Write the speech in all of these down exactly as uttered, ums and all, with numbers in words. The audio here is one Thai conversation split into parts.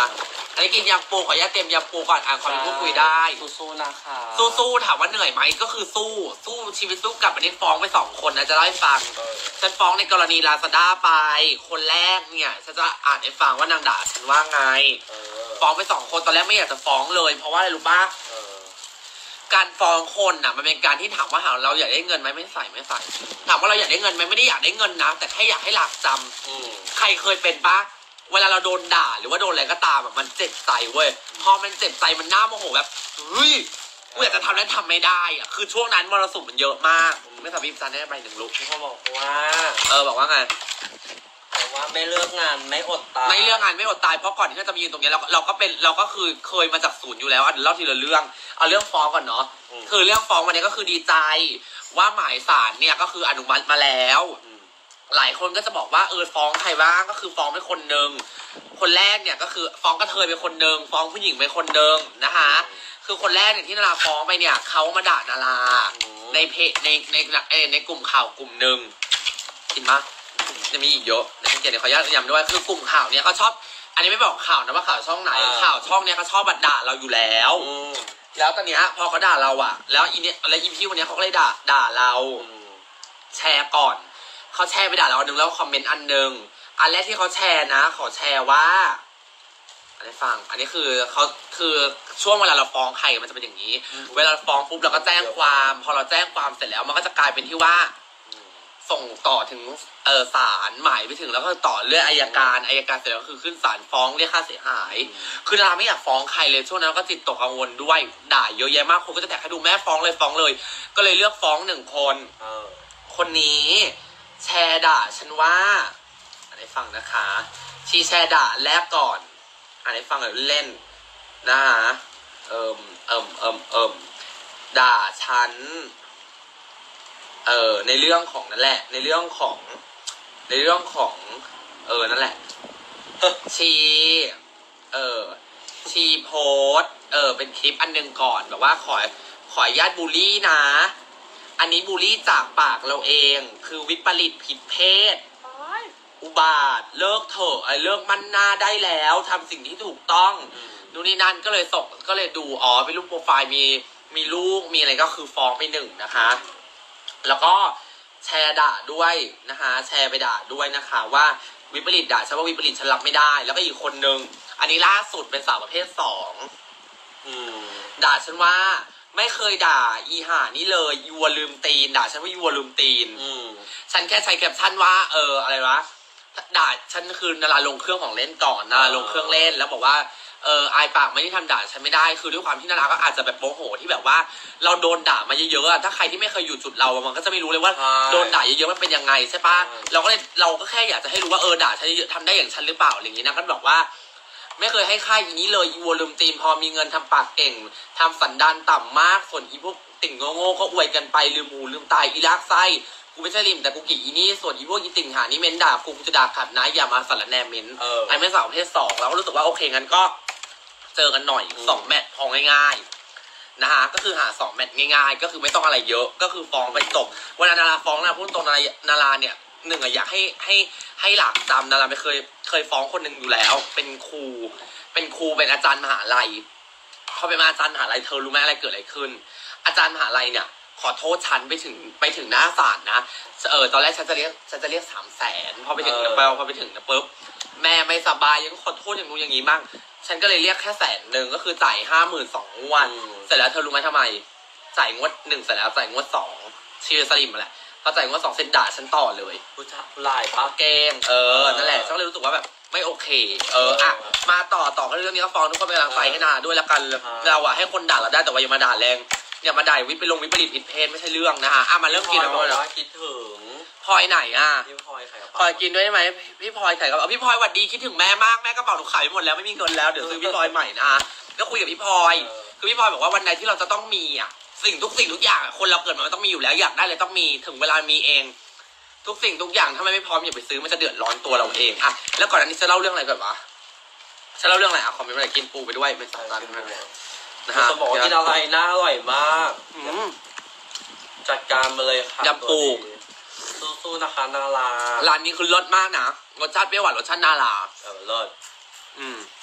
อันนี้กินยำปูขออนุญาตเตรียมยำปูก่อนอ่านความพูดคุยได้สู้ๆนะคะสู้ๆถามว่าเหนื่อยไหมก็คือสู้สู้ชีวิตสู้กับอันนี้ฟ้องไปสองคนนะจะเล่าให้ฟังฉันฟ้องในกรณีลาซาด้าไปคนแรกเนี่ยฉันจะอ่านให้ฟังว่านางด่าฉันว่าไงฟ้องไปสองคนตอนแรกไม่อยากจะฟ้องเลยเพราะว่าอะไรรู้ป่ะการฟ้องคนน่ะมันเป็นการที่ถามว่าเราอยากได้เงินไหมไม่ใส่ไม่ใส่ถามว่าเราอยากได้เงินไหมไม่ได้อยากได้เงินนะแต่แค่อยากให้หลักจำใครเคยเป็นปะเวลาเราโดนด่าหรือว่าโดนอะไรก็ตามแบบมันเจ็บใจเว้ยพอมันเจ็บใจมันน่าโมโหแบบเฮ้ยกูอยากจะทำแล้วทำไม่ได้อ่ะคือช่วงนั้นมรสุมมันเยอะมากไม่ทำพิมพ์จันได้ไปหนึ่งลูกที่เขาบอกว่าเออบอกว่าไงบอกว่าไม่เลิกงานไม่อดตายไม่เลิกงานไม่อดตายเพราะก่อนที่เราจะมายืนตรงนี้เราเราก็เป็นเราก็คือเคยมาจากศูนย์อยู่แล้วอ่ะเล่าทีละเรื่องเอาเรื่องฟ้องก่อนเนาะคือเรื่องฟ้องวันนี้ก็คือดีใจว่าหมายศาลเนี่ยก็คืออนุมัติมาแล้วหลายคนก็จะบอกว่าเออฟ้องใครบ้างก็คือฟ้องไปคนหนึ่งคนแรกเนี่ยก็คือฟ้องกระเทยไปคนหนึ่งฟ้องผู้หญิงไปคนหนึ่งนะคะคือคนแรกเนี่ยที่นาราฟ้องไปเนี่ยเขามาด่านาราในเพจในในในในกลุ่มข่าวกลุ่มหนึ่งกินมะจะมีอีกเยอะในเกียรติขออนุญาตย้ำด้วยคือกลุ่มข่าวเนี่ยเขาชอบอันนี้ไม่บอกข่าวนะว่าข่าวช่องไหนข่าวช่องเนี่ยเขาชอบด่าเราอยู่แล้วแล้วตอนเนี้ยพอเขาด่าเราอ่ะแล้วอีเนี่ยแล้วอีพี่วันนี้เขาก็เลยด่าด่าเราแชร์ก่อนเขาแชร์ไปด่าเราอันนึงแล้วคอมเมนต์อันนึงอันแรกที่เขาแชร์นะขอแชร์ว่าอันนี้ฟังอันนี้คือเขาคือช่วงเวลาเราฟ้องใครมันจะเป็นอย่างนี้เวลาเราฟ้องปุ๊บเราก็แจ้งความพอเราแจ้งความเสร็จแล้วมันก็จะกลายเป็นที่ว่าส่งต่อถึงเออศาลหมายไปถึงแล้วก็ต่อเรื่องอัยการอัยการเสร็จแล้วก็คือขึ้นศาลฟ้องเรียกค่าเสียหายคือเราไม่อยากฟ้องใครเลยช่วงนั้นก็จิตตกกังวลด้วยด่าเยอะแยะมากคนก็จะแท็กให้ดูแม่ฟ้องเลยฟ้องเลยก็เลยเลือกฟ้องหนึ่งคนคนนี้แชร์ด่าฉันว่าอันนี้ฟังนะคะชีแชร์ด่าแรกก่อนอันนี้ฟังเล่นนะฮะเอิมเอิมเอิมเอิมด่าฉันเออในเรื่องของนั่นแหละในเรื่องของในเรื่องของเออนั่นแหละชีเออชีโพสเออเป็นคลิปอันหนึ่งก่อนแบบว่าขอขออนุญาตบูลลี่นะอันนี้บูลลี่จากปากเราเองคือวิปริตผิดเพศอุบาทเลิกเถอะไอ้เลิกมั่นหน้าได้แล้วทำสิ่งที่ถูกต้องนู่นนี่นั่นก็เลยส่งก็เลยดูอ๋อเป็นรูปโปรไฟล์มีมีลูกมีอะไรก็คือฟ้องไปหนึ่งนะคะแล้วก็แชร์ด่าด้วยนะคะแชร์ไปด่าด้วยนะคะว่าวิปริตด่าฉันว่าวิปริตฉันรับไม่ได้แล้วก็อีกคนนึงอันนี้ล่าสุดเป็นสาวประเภทสองด่าฉันว่าไม่เคยด่าอีห่านี่เลยยัวลืมตีนด่าฉันว่ายัวลืมตีนฉันแค่ใช้แคปชั่นว่าเอออะไรวะด่าฉันคือนาราลงเครื่องของเล่นก่อนนาราลงเครื่องเล่นแล้วบอกว่าเอออายปากไม่ได้ทำด่าฉันไม่ได้คือด้วยความที่นาราก็อาจจะแบบโมโหที่แบบว่าเราโดนด่ามาเยอะๆถ้าใครที่ไม่เคยอยู่จุดเรามันก็จะไม่รู้เลยว่าโดนด่าเยอะๆมันเป็นยังไงใช่ปะเราก็เลยเราก็แค่อยากจะให้รู้ว่าเออด่าฉันเยอะทำได้อย่างฉันหรือเปล่าอย่างนี้นะก็บอกว่าไม่เคยให้ค่ายอีนี้เลยอีวัวลืมตีนพอมีเงินทำปากเก่งทำสันดานต่ำมากส่วนอีพวกติ่งโง่ๆก็อวยกันไปลืมหูลืมตายอีลากไส้กูไม่ใช่ริมแต่กูกี่อีนี่ส่วนอีพวกอีติ่งหานี่เม้นด่ากูจะด่าขัดนะอย่ามาสารแนมเม้นไอ้แม่สาวประเภทสองเราก็รู้สึกว่าโอเคงั้นก็เจอกันหน่อยสองแมตช์พอง่ายๆนะฮะก็คือหาสองแมตช์ง่ายๆก็คือไม่ต้องอะไรเยอะก็คือฟ้องไปจบเวลานาราฟ้องนะพูดตรงนารานาราเนี่ยหนึ่งอะอยากให้ให้ให้หลักจำนาราไม่เคยเคยฟ้องคนหนึ่งอยู่แล้วเป็นครูเป็นครูเป็นอาจารย์มหาลัยพอเป็นอาจารย์มหาลัยเธอรู้ไหมอะไรเกิดอะไรขึ้นอาจารย์มหาลัยเนี่ยขอโทษฉันไปถึงไปถึงหน้าศาลนะเออตอนแรกฉันจะเรียกฉันจะเรียกสามแสนพอไปถึงเปลพอไปถึงนะปุ๊บแม่ไม่สบายยังขอโทษอย่างนู้นอย่างนี้บ้างฉันก็เลยเรียกแค่แสนหนึ่งก็คือจ่ายห้าหมื่นสองงวดเสร็จแล้วเธอรู้ไหมทำไมจ่ายงวดหนึ่งเสร็จแล้วจ่ายงวดสองชื่อสลิมมาแหละพอจ่ายงวดสองเซ็นด่าฉันต่อเลยผู้ชายลายปะเกงเออนั่นแหละฉันเลยรู้สึกว่าแบบไม่โอเคเอออ่ะมาต่อต่อกันเรื่องนี้ก็ฟ้องทุกคนเป็นกำลังใจให้นาด้วยละกันเราอะให้คนด่าเราได้แต่ว่าอย่ามาด่าแรงอย่ามาด่าวิปไปลงวิปริตผิดเพศไม่ใช่เรื่องนะฮะอ่ะมาเริ่มกินแล้วนะคิดถึงพลอยไหนอ่ะพี่พลอยไข่กระเป๋าพลอยกินด้วยไหมพี่พลอยไข่กระเป๋าพี่พลอยหวัดดีคิดถึงแม่มากแม่กระเป๋าหนูขายไปหมดแล้วไม่มีเงินแล้วเดี๋ยวซื้อพี่พลอยใหม่นะฮะก็คุยกับพี่พลอยคือพี่พลอยบอกว่าวันใดที่เราจะต้องมีอ่ะสิ่งทุกสิ่งทุกอย่างคนเราเกิดมามันต้องมีอยู่แล้วอยากได้เลยต้องมีถึงเวลามีเองทุกสิ่งทุกอย่างถ้าไม่พร้อมอย่าไปซื้อมันจะเดือดร้อนตัวเราเองอ่ะแล้วก่อนอันนี้จะเล่าเรื่องอะไรก่อนวะจะเล่าเรื่องอะไรอ่ะคอมเมนต์อะไรกินปูไปด้วยไม่สำคัญนะฮะจะบอกกินอะไรน่าอร่อยมากจัดการมาเลยค่ะยำปูสู้ๆนะคะนาราร้านนี้คือรสมากนะรสชาติเปรี้ยวหวานรสชาตินาราเออรสอืม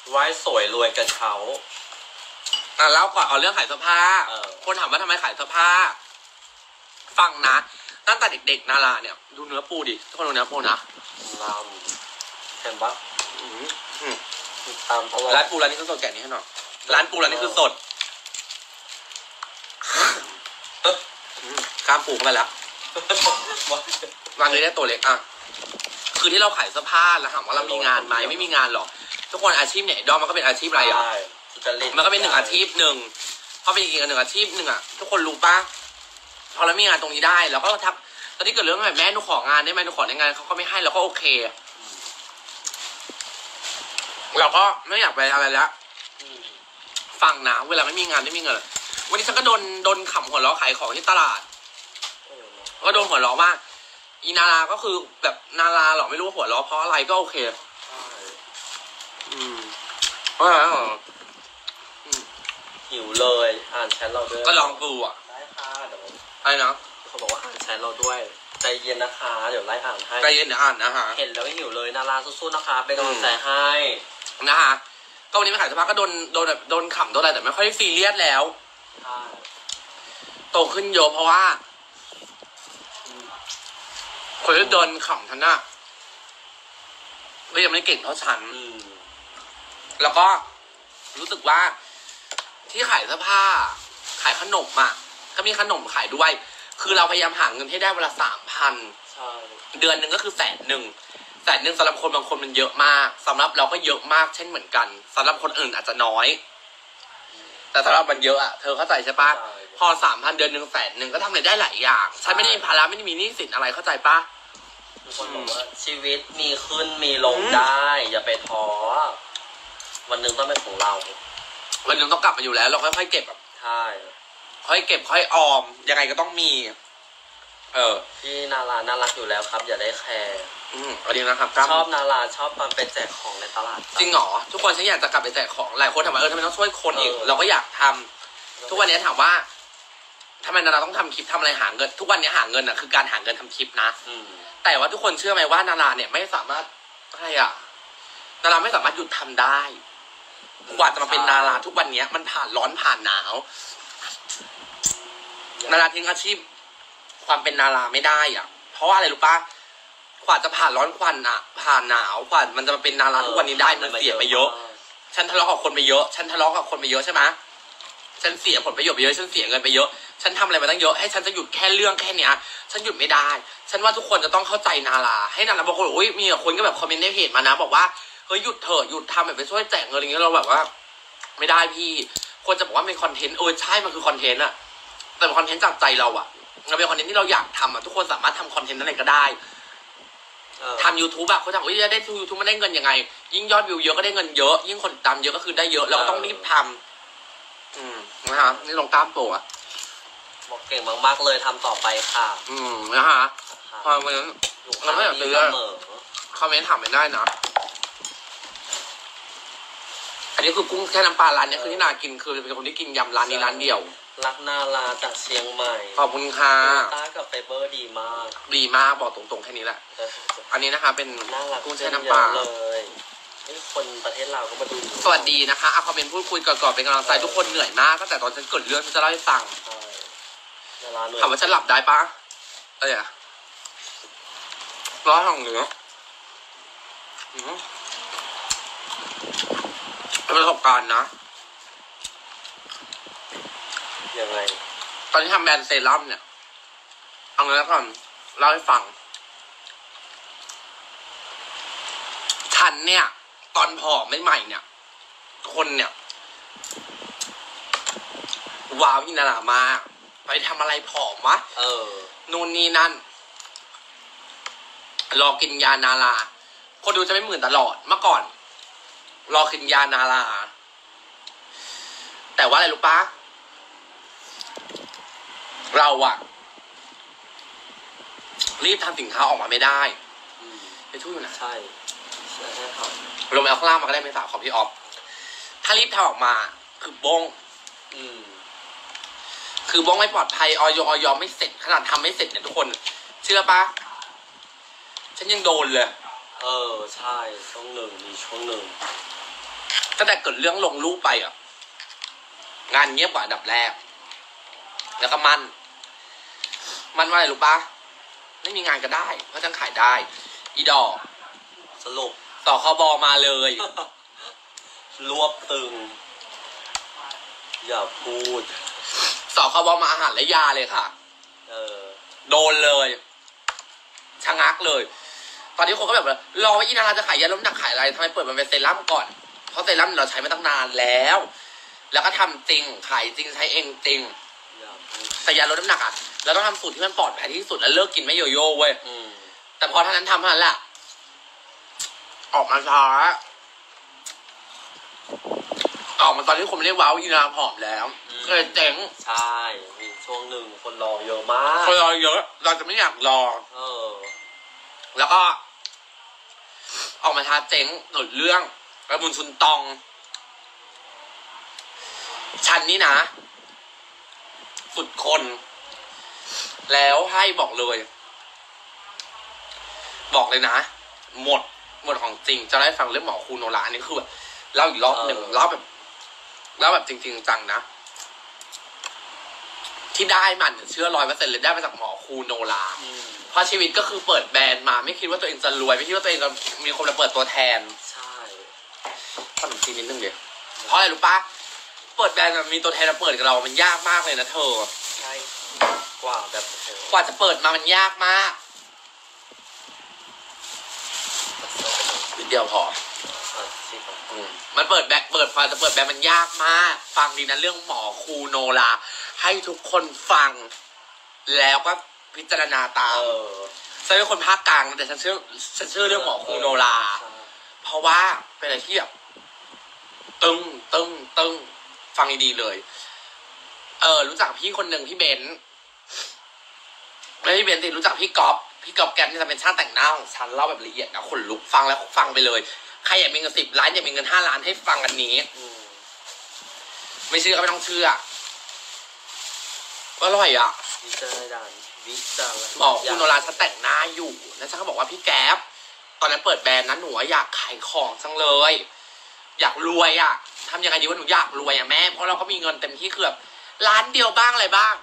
ไว้สวยรวยกระเช้าอ่ะเล่าก่อนเอาเรื่องขายเสื้อผ้าเออคนถามว่าทำไมขายเสื้อผ้า ฟังนะตั้งแต่เด็กๆนาราเนี่ยดูเนื้อปูดิทุกคนดูเนื้อปูนะลำเห็นปะอืมอืมตามตลอดร้านปูร้านนี้คือสดแกะนี้ให้หน่อยร้านปูร้านนี้คือสดอืมกล้ามปูเข้าไปแล้ววางเลยได้ตัวเล็กอ่ะคือที่เราขายเสื้อผ้าแล้วถามว่าเรามีงานไหมไม่มีงานหรอกทุกคนอาชีพเนี่ยดอมมันก็เป็นอาชีพอะไรอ่ะใช่สุจริตมันก็เป็นหนึ่งอาชีพหนึ่งพอเป็นอีกหนึ่งอาชีพหนึ่งอ่ะทุกคนรู้ปะพอเรามีงานตรงนี้ได้เราก็ทักตอนนี้เกิดเรื่องแบบแม่หนูของานได้ไหมหนูขอในงานเขาก็ไม่ให้เราก็โอเคเราก็ไม่อยากไปอะไรแล้วอืมฟังนะเวลาไม่มีงานไม่มีเงินวันนี้ฉันก็โดนโดนขำหัวเราะขายของที่ตลาดเออก็โดนหัวเราะว่าอีนาราก็คือแบบนาราหรอไม่รู้ว่าหัวเราะเพราะอะไรก็โอเคใช่อืมเพราะอะไรหรอหิวเลยอ่านแชทเราด้วยก็ลองดูอ่ะได้ค่ะเดี๋ยวอะไรนะเขาบอกว่าอ่านแชทเราด้วยใจเย็นนะคะ เดี๋ยวไล่อ่านให้ใจเย็นเดี๋ยวอ่านนะฮะเห็นแล้วหิวเลยนาราสู้ๆนะคะเป็นกำลังใจให้นะฮะก็วันนี้ไปขายเสื้อผ้าก็โดนโดนแบบโดนขำโดนอะไรแต่ไม่ค่อยซีเรียสแล้วใช่โตขึ้นเยอะเพราะว่าคนที่โดนขำฉันน่ะก็ยังไม่เก่งเท่าฉันอืมแล้วก็รู้สึกว่าที่ขายเสื้อผ้า ขายขนมอ่ะก็มีขนมขายด้วย คือเราพยายามหาเงินให้ได้เวลาสามพันใช่เดือนหนึ่งก็คือแสนหนึ่งแสนหนึ่งสำหรับคนบางคนมันเยอะมากสำหรับเราก็เยอะมากเช่นเหมือนกันสำหรับคนอื่นอาจจะน้อย แต่สำหรับมันเยอะอ่ะเธอเข้าใจใช่ปะพอสามพันเดือนหนึ่งแสนหนึ่งก็ทำอะไรได้หลายอย่างฉันไม่ได้มีภาระไม่ได้มีหนี้สินอะไรเข้าใจปะทุกคนบอกว่าชีวิตมีขึ้นมีลงได้ อย่าไปท้อวันหนึ่งต้องเป็นของเราวันหนึ่งต้องกลับมาอยู่แล้วเราค่อยๆเก็บแบบใช่ค่อยเก็บค่อยออมยังไงก็ต้องมี เออพี่นาราน่ารักอยู่แล้วครับ อย่าได้แคร์อืมเอาดีนะครับกล้ามชอบนาราชอบตอนไปแจกของในตลาดจริงเหรอทุกคนฉันอยากจะกลับไปแจกของหลายคนถามว่าเออทำไมต้องช่วยคนอีกเออเราก็อยากทำทุกวันนี้ถามว่าทำไมนาราต้องทำคลิปทำอะไรหาเงิน ทุกวันนี้หาเงินอ่ะคือการหาเงินทำคลิปนะอืมแต่ว่าทุกคนเชื่อไหมว่านาราเนี่ยไม่สามารถอะไรอ่ะนาราไม่สามารถหยุดทำได้กว่าจะมาเป็นนาราทุกวันนี้มันผ่านร้อนผ่านหนาวนาราทิ้งอาชีพ ความเป็นนาราไม่ได้อ่ะ เพราะว่าอะไรรู้ปะกว่าจะผ่านร้อนควันอ่ะ ผ่านหนาวกว่ามันจะมาเป็นนาราทุกวันนี้ได้มันเสียไปเยอะ ฉันทะเลาะกับคนไปเยอะ ฉันทะเลาะกับคนไปเยอะใช่ไหมฉันเสียผลประโยชน์ไปเยอะ ฉันเสียเงินไปเยอะ ฉันทำอะไรมาตั้งเยอะ ให้ฉันจะหยุดแค่เรื่องแค่เนี้ย ฉันหยุดไม่ได้ ฉันว่าทุกคนจะต้องเข้าใจนาราให้นาราบางคนอุ้ยมีคนก็แบบคอมเมนต์ในเพจมานะบอกว่าเฮ้ยหยุดเถอะหยุดทำแบบไปช่วยแจกเงินอะไรเงี้ยเราแบบว่า ไม่ได้พี่ คนจะบอกว่าเป็นคอนเทนต์เออใช่มันคือคอนเทนต์อะแต่เป็นคอนเทนต์จากใจเราอะเราเป็นคอนเทนต์ที่เราอยากทำอะทุกคนสามารถทำคอนเทนต์นั้นก็ได้ทำยูทูบอะเขาถามว่าจะได้ยูทูบมันได้เงินยังไง ยิ่งยอดวิวเยอะก็ได้เงินเยอะยิ่งคนติดตามเยอะก็คือได้เยอะเราก็ต้องรีบทำอืมนะฮะนี่ลงกล้ามโตอะบอกเก่งมากๆเลยทำต่อไปค่ะอืมนะฮะพอวันนั้นอยู่เราไม่อยากซื้อเสมอคอมเมนต์ถามไม่ได้นะอันนี้คือกุ้งแค่น้ำปลาร้านนี้คือที่นากินคือเป็นคนที่กินยำร้านนี้ร้านเดียวรักนาราจากเชียงใหม่ขอบคุณค่ะต้ากับไฟเบอร์ดีมากดีมากบอกตรงๆแค่นี้แหละ อันนี้นะคะเป็นน่ารักกุ้งแช่น้ำปลาเลยนี่คนประเทศเราก็มาดูสวัสดีนะคะเอาคอมเมนต์พูดคุยก่อนๆเป็นกำลังใจทุกคนเหนื่อยมากตั้งแต่ตอนฉันเกิดเรื่องฉันจะเล่าให้ฟังใช่นาราหน่วยถามว่าฉันหลับได้ปะอะไรอะร้อนของเหนืออืมเป็นประสบการณ์นะยังไงตอนที่ทำแบรนด์เซรั่มเนี่ยเอางี้แล้วก่อนเล่าให้ฟัง ฉันเนี่ย ตอนผอมใหม่ๆเนี่ย คนเนี่ย ว้าวอินนารามากไปทำอะไรผอมวะเออนู่นนี่นั่น รอกินยานารา คนดูจะไม่หมื่นตลอดเมื่อก่อน รอกินยานารา แต่ว่าอะไรรู้ปะเราอะรีบทำสินค้าออกมาไม่ได้อืมไปช่วยอยู่นะใช่ใช่ครับลงไปเอาข้างล่างมาก็ได้ไม่สาวของพี่ออฟถ้ารีบทำออกมา คือบ้งอืมคือบ้งไม่ปลอดภัยออยออยไม่เสร็จขนาดทำไม่เสร็จเนี่ยทุกคน เชื่อปะฉันยังโดนเลยเออ ใช่ช่วงหนึ่งมีช่วงหนึ่งตั้งแต่เกิดเรื่องลงรูปไปอ่ะงานเงียบกว่าอันดับแรกแล้วก็มันมันว่าอะไรรู้ปะไม่มีงานก็ได้เพราะฉันขายได้อีดอกสรุปต่อคบมาเลยรวบตึง อย่าพูดสคบมาอาหารและยาเลยค่ะเออโดนเลยชะงักเลย ตอนนี้คนก็แบบว่ารอว่าอีนาราจะขายยาลดน้ำหนักขายอะไรทำไมเปิดมันเป็นเซรั่มก่อนเพราะเซรั่มเราใช้มาตั้งนานแล้ว แล้วก็ทำจริงขายจริงใช้เองจริงอย่าพูดแต่ยาลดน้ำหนักอ่ะเราต้องทำสูตรที่มันปลอดภัยที่สุดแล้วเลิกกินไม่โยโย่เว้ยอืมแต่พอท่านั้นทำเท่านั้นแหละออกมาช้าออกมาตอนที่คนไม่ได้ว้าวอีนาผอมแล้วก็เลยเจ๊งใช่มีช่วงหนึ่งคนรอเยอะมากคนรอเยอะเราจะไม่อยากรอเออแล้วก็ ออกมาท้าเจ๊งหนุนเรื่องกระมุนซุนตอง ฉันนี่นะ สุดคน แล้วให้บอกเลย บอกเลยนะ หมด หมดของจริง จะได้ฟังเรื่องหมอครูโนราอันนี้คือแบบเล่าอีกรอบหนึ่งเออเล่าแบบเล่าแบบจริงๆจังนะ ที่ได้มันเชื่อร้อยเปอร์เซ็นต์เลยได้มาจากหมอครูโนราอืมเพราะชีวิตก็คือเปิดแบรนด์มาไม่คิดว่าตัวเองจะรวยไม่คิดว่าตัวเองจะมีคนมาเปิดตัวแทนใช่ขนมจีนนิดนึงเดียวเพราะอะไรรู้ปะเปิดแบรนด์มีตัวแทนมาเปิดกับเรามันยากมากเลยนะเธอใช่กว่าแบบโอ้โหกว่าจะเปิดมามันยากมากนิดเดียวพออ่ะสิครับอืมมันเปิดแบรนด์เปิดฟ้าจะเปิดแบรนด์มันยากมาก ฟังดีนะเรื่องหมอครูโนราให้ทุกคนฟัง แล้วก็พิจารณาตามเออฉันเป็นคนภาคกลางแต่ฉันเชื่อฉันเชื่อเรื่องหมอครูโนราใช่เพราะว่าเป็นอะไรที่แบบตึงตึงตึงฟังดีๆเลย เออ รู้จักพี่คนหนึ่งพี่เบนซ์แล้วพี่เบนซ์ติรู้จักพี่ก๊อฟพี่ก๊อฟแกมที่จะเป็นช่างแต่งหน้าของฉันเล่าแบบละเอียดนะขนลุกฟังแล้วฟังไปเลยใครอยากมีเงินสิบล้านอยากมีเงินห้าล้านให้ฟังอันนี้อืมไม่เชื่อก็ไม่ต้องเชื่ออร่อยอ่ะวิจารณญาณวิจารณหมอคุณโนราฉันแต่งหน้าอยู่แล้วฉันก็บอกว่าพี่แก๊ปตอนนั้นเปิดแบรนด์นั้นหนูอยากขายของจังเลย อยากรวยอ่ะทำยังไงดีว่าหนูอยากรวยอ่ะแม่เพราะเราก็มีเงินเต็มที่คือแบบร้านเดียวบ้างอะไรบ้าง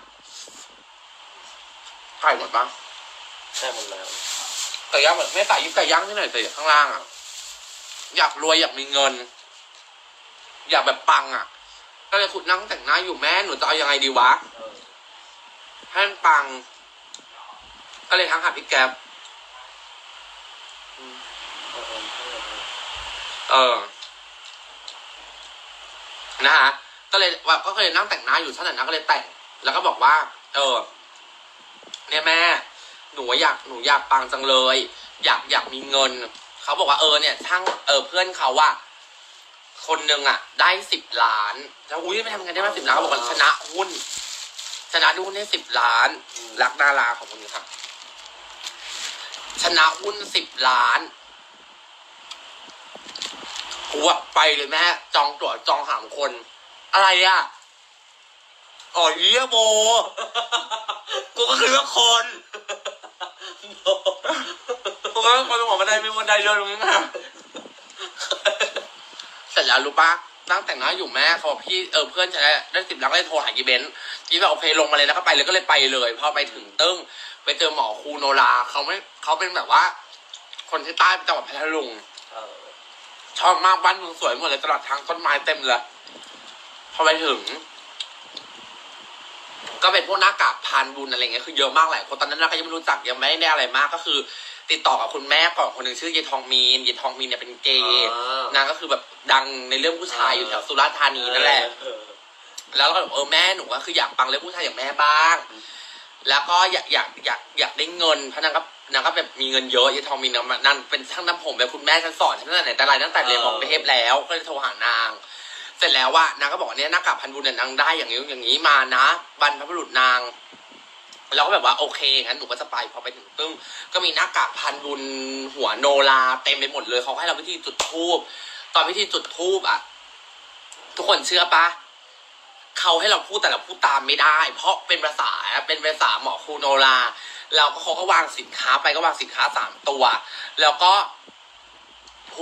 ขายหมดบ้างใช่หมดแล้วไก่ย่างแบบไม่ใส่ยิบไก่ย่างที่ไหนแต่ข้างล่างอ่ะอยากรวยอยากมีเงิน อยากแบบปังอ่ะก็เลยขุดนั่งแต่งหน้าอยู่แม่หนูจะเอายังไงดีวะเออให้มันปัง ก็เลยทักหาพี่แก๊ปอืมเออเออเออเออ นะฮะ ก็เลยว่าก็เคยนั่งแต่งหน้าอยู่ท่านนั้นก็เลยแต่ง แล้วก็บอกว่า เออ เนี่ยแม่ หนูอยาก หนูอยากปังจังเลย อยากอยากมีเงิน เขาบอกว่าเออเนี่ยช่างเออเพื่อนเขาว่า คนหนึ่งอ่ะ ได้สิบล้าน แล้วอุ้ยไม่ทำไงได้มาสิบล้านเขาบอกว่าชนะหุ้น ชนะหุ้นได้สิบล้าน รักดาราของคนนี้ครับ ชนะหุ้นสิบล้านกูอะไปเลยแม่ จองตั๋วจองหามคน อะไรอ่ะอ๋อเยี่ยโบ กูก็คือว่าคนกูก็คนหัวบันไดมีบันไดเดินตรงนี้นะเสร็จแล้วรู้ปะนั่งแต่งหน้าอยู่แม่เขาบอกพี่เออเพื่อนฉันได้สิบล้านก็เลยโทรหายีเบนซ์ยีแบบโอเคลงมาเลยแล้วก็ไปเลยก็เลยไปเลยพอไปถึงตึ้งไปเจอหมอครูโนราเขาไม่เขาเป็นแบบว่า คนที่ใต้จังหวัดพัทลุงเออชอบมากบ้านเมืองสวยหมดเลยตลอดทางต้นไม้เต็มเลยพอไปถึง ก็เป็นพวกหน้ากากพานบุญอะไรเงี้ยคือเยอะมากหลายคนตอนนั้นเราก็ยังไม่รู้จักยังไม่ได้อะไรมากก็คือ ติดต่อกับคุณแม่ก่อนคนหนึ่งชื่อเยทองมีนเยทองมีนเนี่ยเป็นเกย์นางก็คือแบบดังในเรื่องผู้ชายอยู่แถวสุราษฎร์ธานีนั่นแหละเออแล้วเราก็บอกเออแม่หนูก็คืออยากปังเรื่องผู้ชายอย่างแม่บ้าง แล้วก็อยากอยากอยากอยากได้เงินเพราะนางก็นางก็แบบมีเงินเยอะเยทองมีนางนางเป็นช่างน้ำผมแบบคุณแม่ฉันสอนฉันตั้งแต่ไหนแต่ไรตั้งแต่เรียนมองเทพแล้วก็เลยโทรหานาง เสร็จแล้วว่านางก็บอกว่าเนี่ยหน้ากากพันบุญเนี่ยนางได้อย่างนี้อย่างนี้มานะบรรพบุรุษนางเราก็แบบว่าโอเคงั้นหนูก็จะไปพอไปถึงตึ้งก็มีหน้ากากพันบุญหัวโนราเต็มไปหมดเลยเขาให้เราวิธีจุดธูปตอนวิธีจุดธูปอ่ะทุกคนเชื่อปะเขาให้เราพูดแต่เราพูดตามไม่ได้ เพราะเป็นภาษาเป็นภาษาหมอครูโนราเราก็เขาก็วางสินค้าไปก็วางสินค้าสามตัว แล้วก็พูด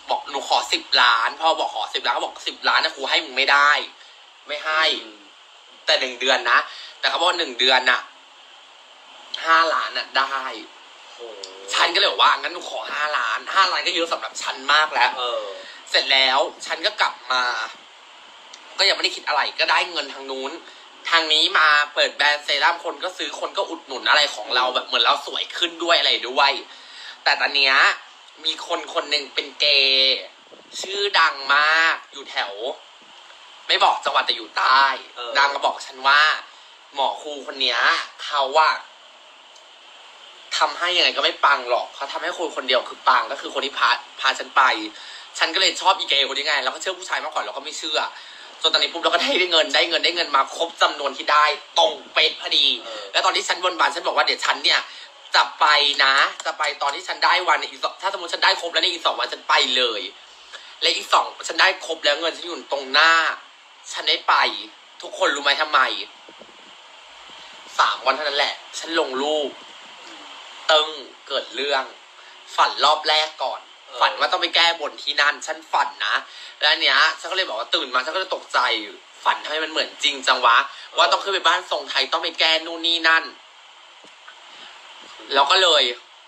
บอกหนูขอสิบล้านพอบอกขอสิบล้านเขาบอกสิบล้านนะครูให้มึงไม่ได้ ไม่ให้ แต่หนึ่งเดือนนะแต่เขาบอกหนึ่งเดือนน่ะห้าล้านน่ะได้ฉันก็เลยบอกว่างั้นหนูขอห้าล้านห้าล้านก็เยอะสำหรับฉันมากแล้วเออเสร็จแล้วฉันก็กลับมา ก็ยังไม่ได้คิดอะไรก็ได้เงินทางนู้นทางนี้มาเปิดแบรนด์เซรั่มคนก็ซื้อคนก็อุดหนุนอะไรของเราแบบเหมือนเราสวยขึ้นด้วยอะไรด้วยแต่ตอนเนี้ยมีคนคนหนึ่งเป็นเกย์ชื่อดังมากอยู่แถวไม่บอกจังหวัดแต่อยู่ใต้ดังก็บอกฉันว่าหมอครูคนเนี้ยเขาว่าทำให้ยังไงก็ไม่ปังหรอกเขาทำให้คนคนเดียวคือปังก็คือคนที่พาพาฉันไปฉันก็เลยชอบอีเกย์คนนี้ไงแล้วก็เชื่อผู้ชายมากกว่าเราก็ไม่เชื่อจนตอนนี้ปุ๊บเราก็ได้เงินได้เงินได้เงินมาครบจำนวนที่ได้ตรงเป๊ะพอดีแล้วตอนที่ฉันบนบานฉันบอกว่าเดี๋ยวฉันเนี่ยจะไปนะจะไปตอนที่ฉันได้วันอีกถ้าสมมติฉันได้ครบแล้วในอีกสองวันฉันไปเลยและอีกสองฉันได้ครบแล้วเงินฉันอยู่ตรงหน้าฉันได้ไปทุกคนรู้ไหมทำไมสามวันเท่านั้นแหละฉันลงรูปตึงเกิดเรื่องฝันรอบแรกก่อนฝันว่าต้องไปแก้บนที่นั่นฉันฝันนะแล้วเนี้ยฉันก็เลยบอกว่าตื่นมาฉันก็เลยตกใจฝันทำไมมันเหมือนจริงจังวะว่าต้องขึ้นไปบ้านทรงไทยต้องไปแก้นู่นนี่นั่นแล้วก็เลย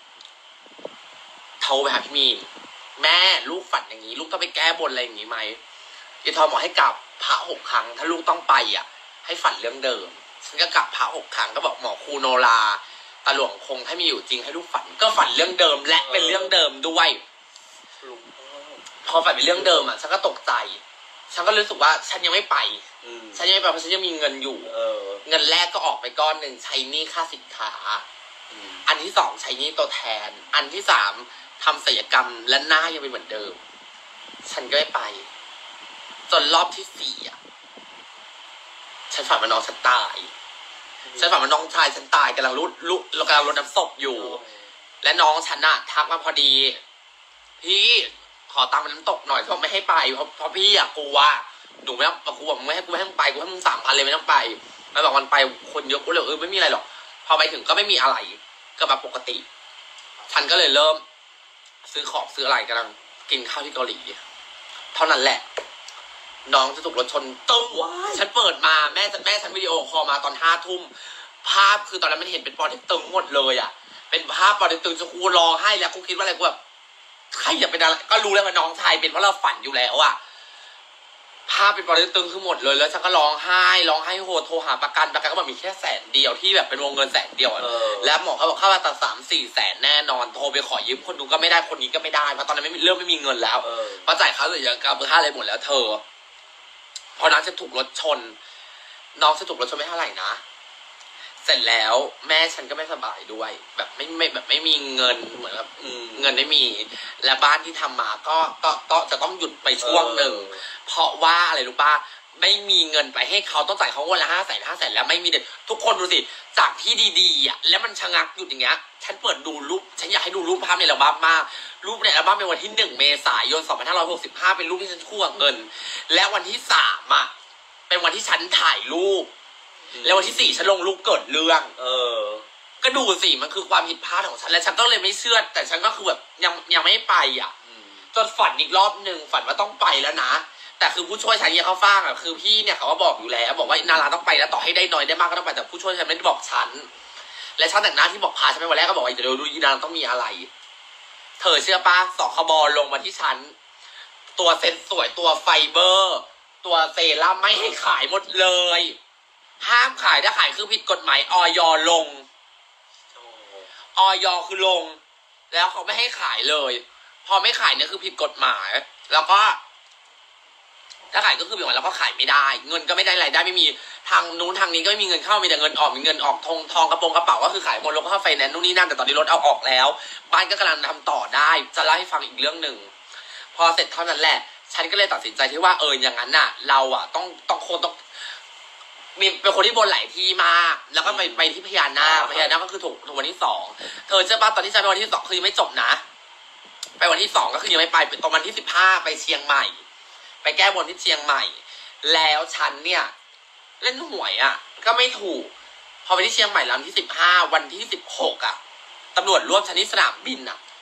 โทรไปหาพี่มีนแม่ลูกฝันอย่างนี้ลูกต้องไปแก้บนอะไรอย่างนี้ไหมยายทอมบอกให้กลับพระหกครั้งถ้าลูกต้องไปอ่ะให้ฝันเรื่องเดิมฉันก็กลับพระหกครั้งก็บอกหมอครูโนราตาหลวงคงให้มีอยู่จริงให้ลูกฝันก็ฝันเรื่องเดิมและเป็นเรื่องเดิมด้วยพอฝันเป็นเรื่องเดิมอ่ะฉันก็ตกใจฉันก็รู้สึกว่าฉันยังไม่ไปฉันยังไม่ไปเพราะฉันยังมีเงินอยู่เงินแรกก็ออกไปก้อนหนึ่งใช้หนี้ค่าสินค้าอันที่สองใช้หนี้ตัวแทนอันที่สามทำศัลยกรรมและหน้ายังเป็นเหมือนเดิมฉันก็ไม่ไปจนรอบที่สี่อ่ะฉันฝันว่าน้องฉันตายฉันฝันว่าน้องชายฉันตายกำลังรุดรุดกำลังรดน้ำศพอยู่และน้องฉันน่ะทักมาพอดีพี่ขอตังค์ไปน้ำตกหน่อยเขาไม่ให้ไปเพราะเพราะพี่อะกลัวหนูไม่ต้องกูบอกมึงไม่ให้กูไม่ให้มึงไปกูให้มึงสามพันเลยไม่ต้องไปแล้วบอกมันไปคนเยอะกูเลยเออไม่มีอะไรหรอกพอไปถึงก็ไม่มีอะไรก็แบบปกติฉันก็เลยเริ่มซื้อของซื้ออะไรกำลังกินข้าวที่เกาหลีเท่านั้นแหละน้องจะถูกรถชนตึ้งฉันเปิดมาแม่แม่ฉันวิดีโอคอลมาตอนห้าทุ่มภาพคือตอนนั้นมันเห็นเป็นปอที่ตึงหมดเลยอ่ะเป็นภาพปอที่ตึงจะกูรอให้แล้วกูคิดว่าอะไรกูแบบใครอย่าเป็นอะไรก็รู้แล้วว่าน้องชายเป็นเพราะเราฝันอยู่แล้วอ่ะภาพเป็นปอที่ตึงคือหมดเลยแล้วฉันก็ร้องไห้ร้องไห้โหดโทรหาประกันประกันก็บอกมีแค่แสนเดียวที่แบบเป็นวงเงินแสนเดียวแล้วหมอเขาบอกค่าผ่าตัดสามสี่แสนแน่นอนโทรไปขอยืมคนดูก็ไม่ได้คนนี้ก็ไม่ได้เพราะตอนนั้นไม่เริ่มไม่มีเงินแล้วเพราะจ่ายค่าศัลยกรรมค่าอะไรหมดแล้วเธอพอน้องจะถูกรถชนน้องจะถูกรถชนไม่เท่าไหร่นะเสร็จแล้วแม่ฉันก็ไม่สบายด้วยแบบไม่ไม่แบบไม่มีเงินเหมือนแบบเงินไม่มีและบ้านที่ทำมาก็ก็ก็จะต้องหยุดไปช่วงหนึ่งเพราะว่าอะไรรู้ป่ะไม่มีเงินไปให้เขาต้องจ่ายเขาวันละห้าแสนห้าแสนแล้วไม่มีเด็กทุกคนดูสิจากที่ดีๆอ่ะแล้วมันชะงักหยุดอย่างเงี้ยฉันเปิดดูรูปฉันอยากให้ดูรูปภาพในอัลบั้มมากรูปในอัลบั้มเป็นวันที่หนึ่งเมษายนสองพันห้าร้อยหกสิบห้าเป็นรูปที่ฉันคู่กับเงินและวันที่สามอ่ะเป็นวันที่ฉันถ่ายรูปแล้ววันที่สี่ฉันลงรูปเกิดเรื่องเออก็ดูสิมันคือความผิดพลาดของฉันและฉันก็เลยไม่เชื่อแต่ฉันก็คือแบบยังยังไม่ไปอ่ะจนฝันอีกรอบหนึ่งฝันว่าต้องไปแล้วนะแต่คือผู้ช่วยฉันเนี่ยเขาฟ้างอ่ะคือพี่เนี่ยเขาก็บอกอยู่แล้วบอกว่านาราต้องไปแล้วต่อให้ได้น้อยได้มากก็ต้องไปแต่ผู้ช่วยฉันไม่ได้บอกฉันและช่างแต่งหน้าที่บอกพาฉันไปวันแรกก็บอกว่าเดี๋ยวดูอีนาราต้องมีอะไรเธอเชื่อป่ะสคบลงมาที่ฉันตัวเซ็ตสวยตัวไฟเบอร์ตัวเซรั่มไม่ให้ขายหมดเลยห้ามขายถ้าขายคือผิดกฎหมายออยลงออยคือลงแล้วเขาไม่ให้ขายเลยพอไม่ขายเนี่ยคือผิดกฎหมายแล้วก็ถ้าขายก็คือแบบแล้วก็ขายไม่ได้เงินก็ไม่ได้รายได้ไม่มีทางนู้นทางนี้ก็ไม่มีเงินเข้ามีแต่เงินออกมีเงินออกทองทองกระโปรงกระเป๋าก็คือขายหมดลงค่าไฟแนนซ์นู่นนี่นั่นแต่ตอนนี้รถเอาออกแล้วบ้านก็กำลังทำต่อได้จะเล่าให้ฟังอีกเรื่องหนึ่งพอเสร็จเท่านั้นแหละฉันก็เลยตัดสินใจที่ว่าเอออย่างนั้นน่ะเราอ่ะต้องต้องคนต้องมีเป็นคนที่บนหลายที่มากแล้วก็ไปไปที่พญานาคพญานาคก็คือถูกถูกวันที่สองเธอเชื่อป่ะตอนที่ฉันไปวันที่สองคือยังไม่จบนะไปวันที่สองก็คือยังไม่ไปเป็นตอนวันที่สิบห้าไปเชียงใหม่ไปแก้บนที่เชียงใหม่แล้วฉันเนี่ยเล่นหวยอ่ะก็ไม่ถูกพอไปที่เชียงใหม่แล้ววันที่สิบห้าวันที่สิบหกอ่ะตำรวจรวบฉันที่สนามบินอ่ะ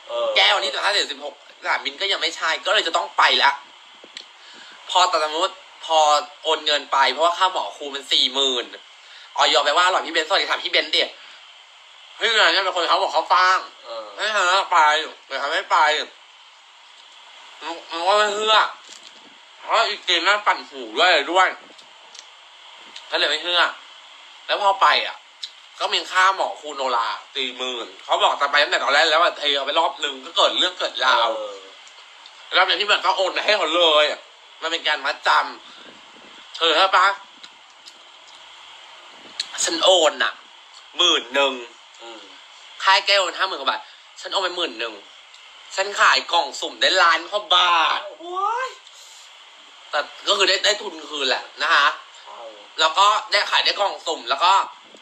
เออแก้วันที่สิบห้าเดือนสิบหกสนามบินก็ยังไม่ใช่ก็เลยจะต้องไปแล้วพอตอนสมมติพอโอนเงินไปเพราะว่าค่าหมอครูมันสี่หมื่นออยไปว่าอร่อยพี่เบนซ์สวัสดีถามพี่เบนซ์เด็กพี่เบนซ์เนี่ยเป็นคนเขาบอกเขาฟังเออไม่ทำแล้วไปแต่ทำไม่ไปมันก็ไม่เชื่อเพราะอีกเกมนั่นปั่นหูด้วยอะไรด้วยก็เลยไม่เชื่อแล้วพอไปอ่ะก็มีค่าหมอครูโนราตีหมื่นเขาบอกจะไปตั้งแต่ตอนแรกแล้วว่าเทไปรอบหนึ่งก็เกิดเรื่องเกิดราวเออรอบนี้ที่มันก็โอนให้เขาเลยมันเป็นการมัดจำเธอใช่ปะฉันโอนอ่ะหมื่นหนึ่งอืมค่ายแก้วมันห้าหมื่นกว่าบาทฉันโอนไปหมื่นหนึ่งฉันขายกล่องสุ่มได้ล้านกว่าบาทว้ายแต่ก็คือได้ได้ทุนคืนแหละนะคะใช่แล้วก็ได้ขายได้กล่องสุ่มแล้วก็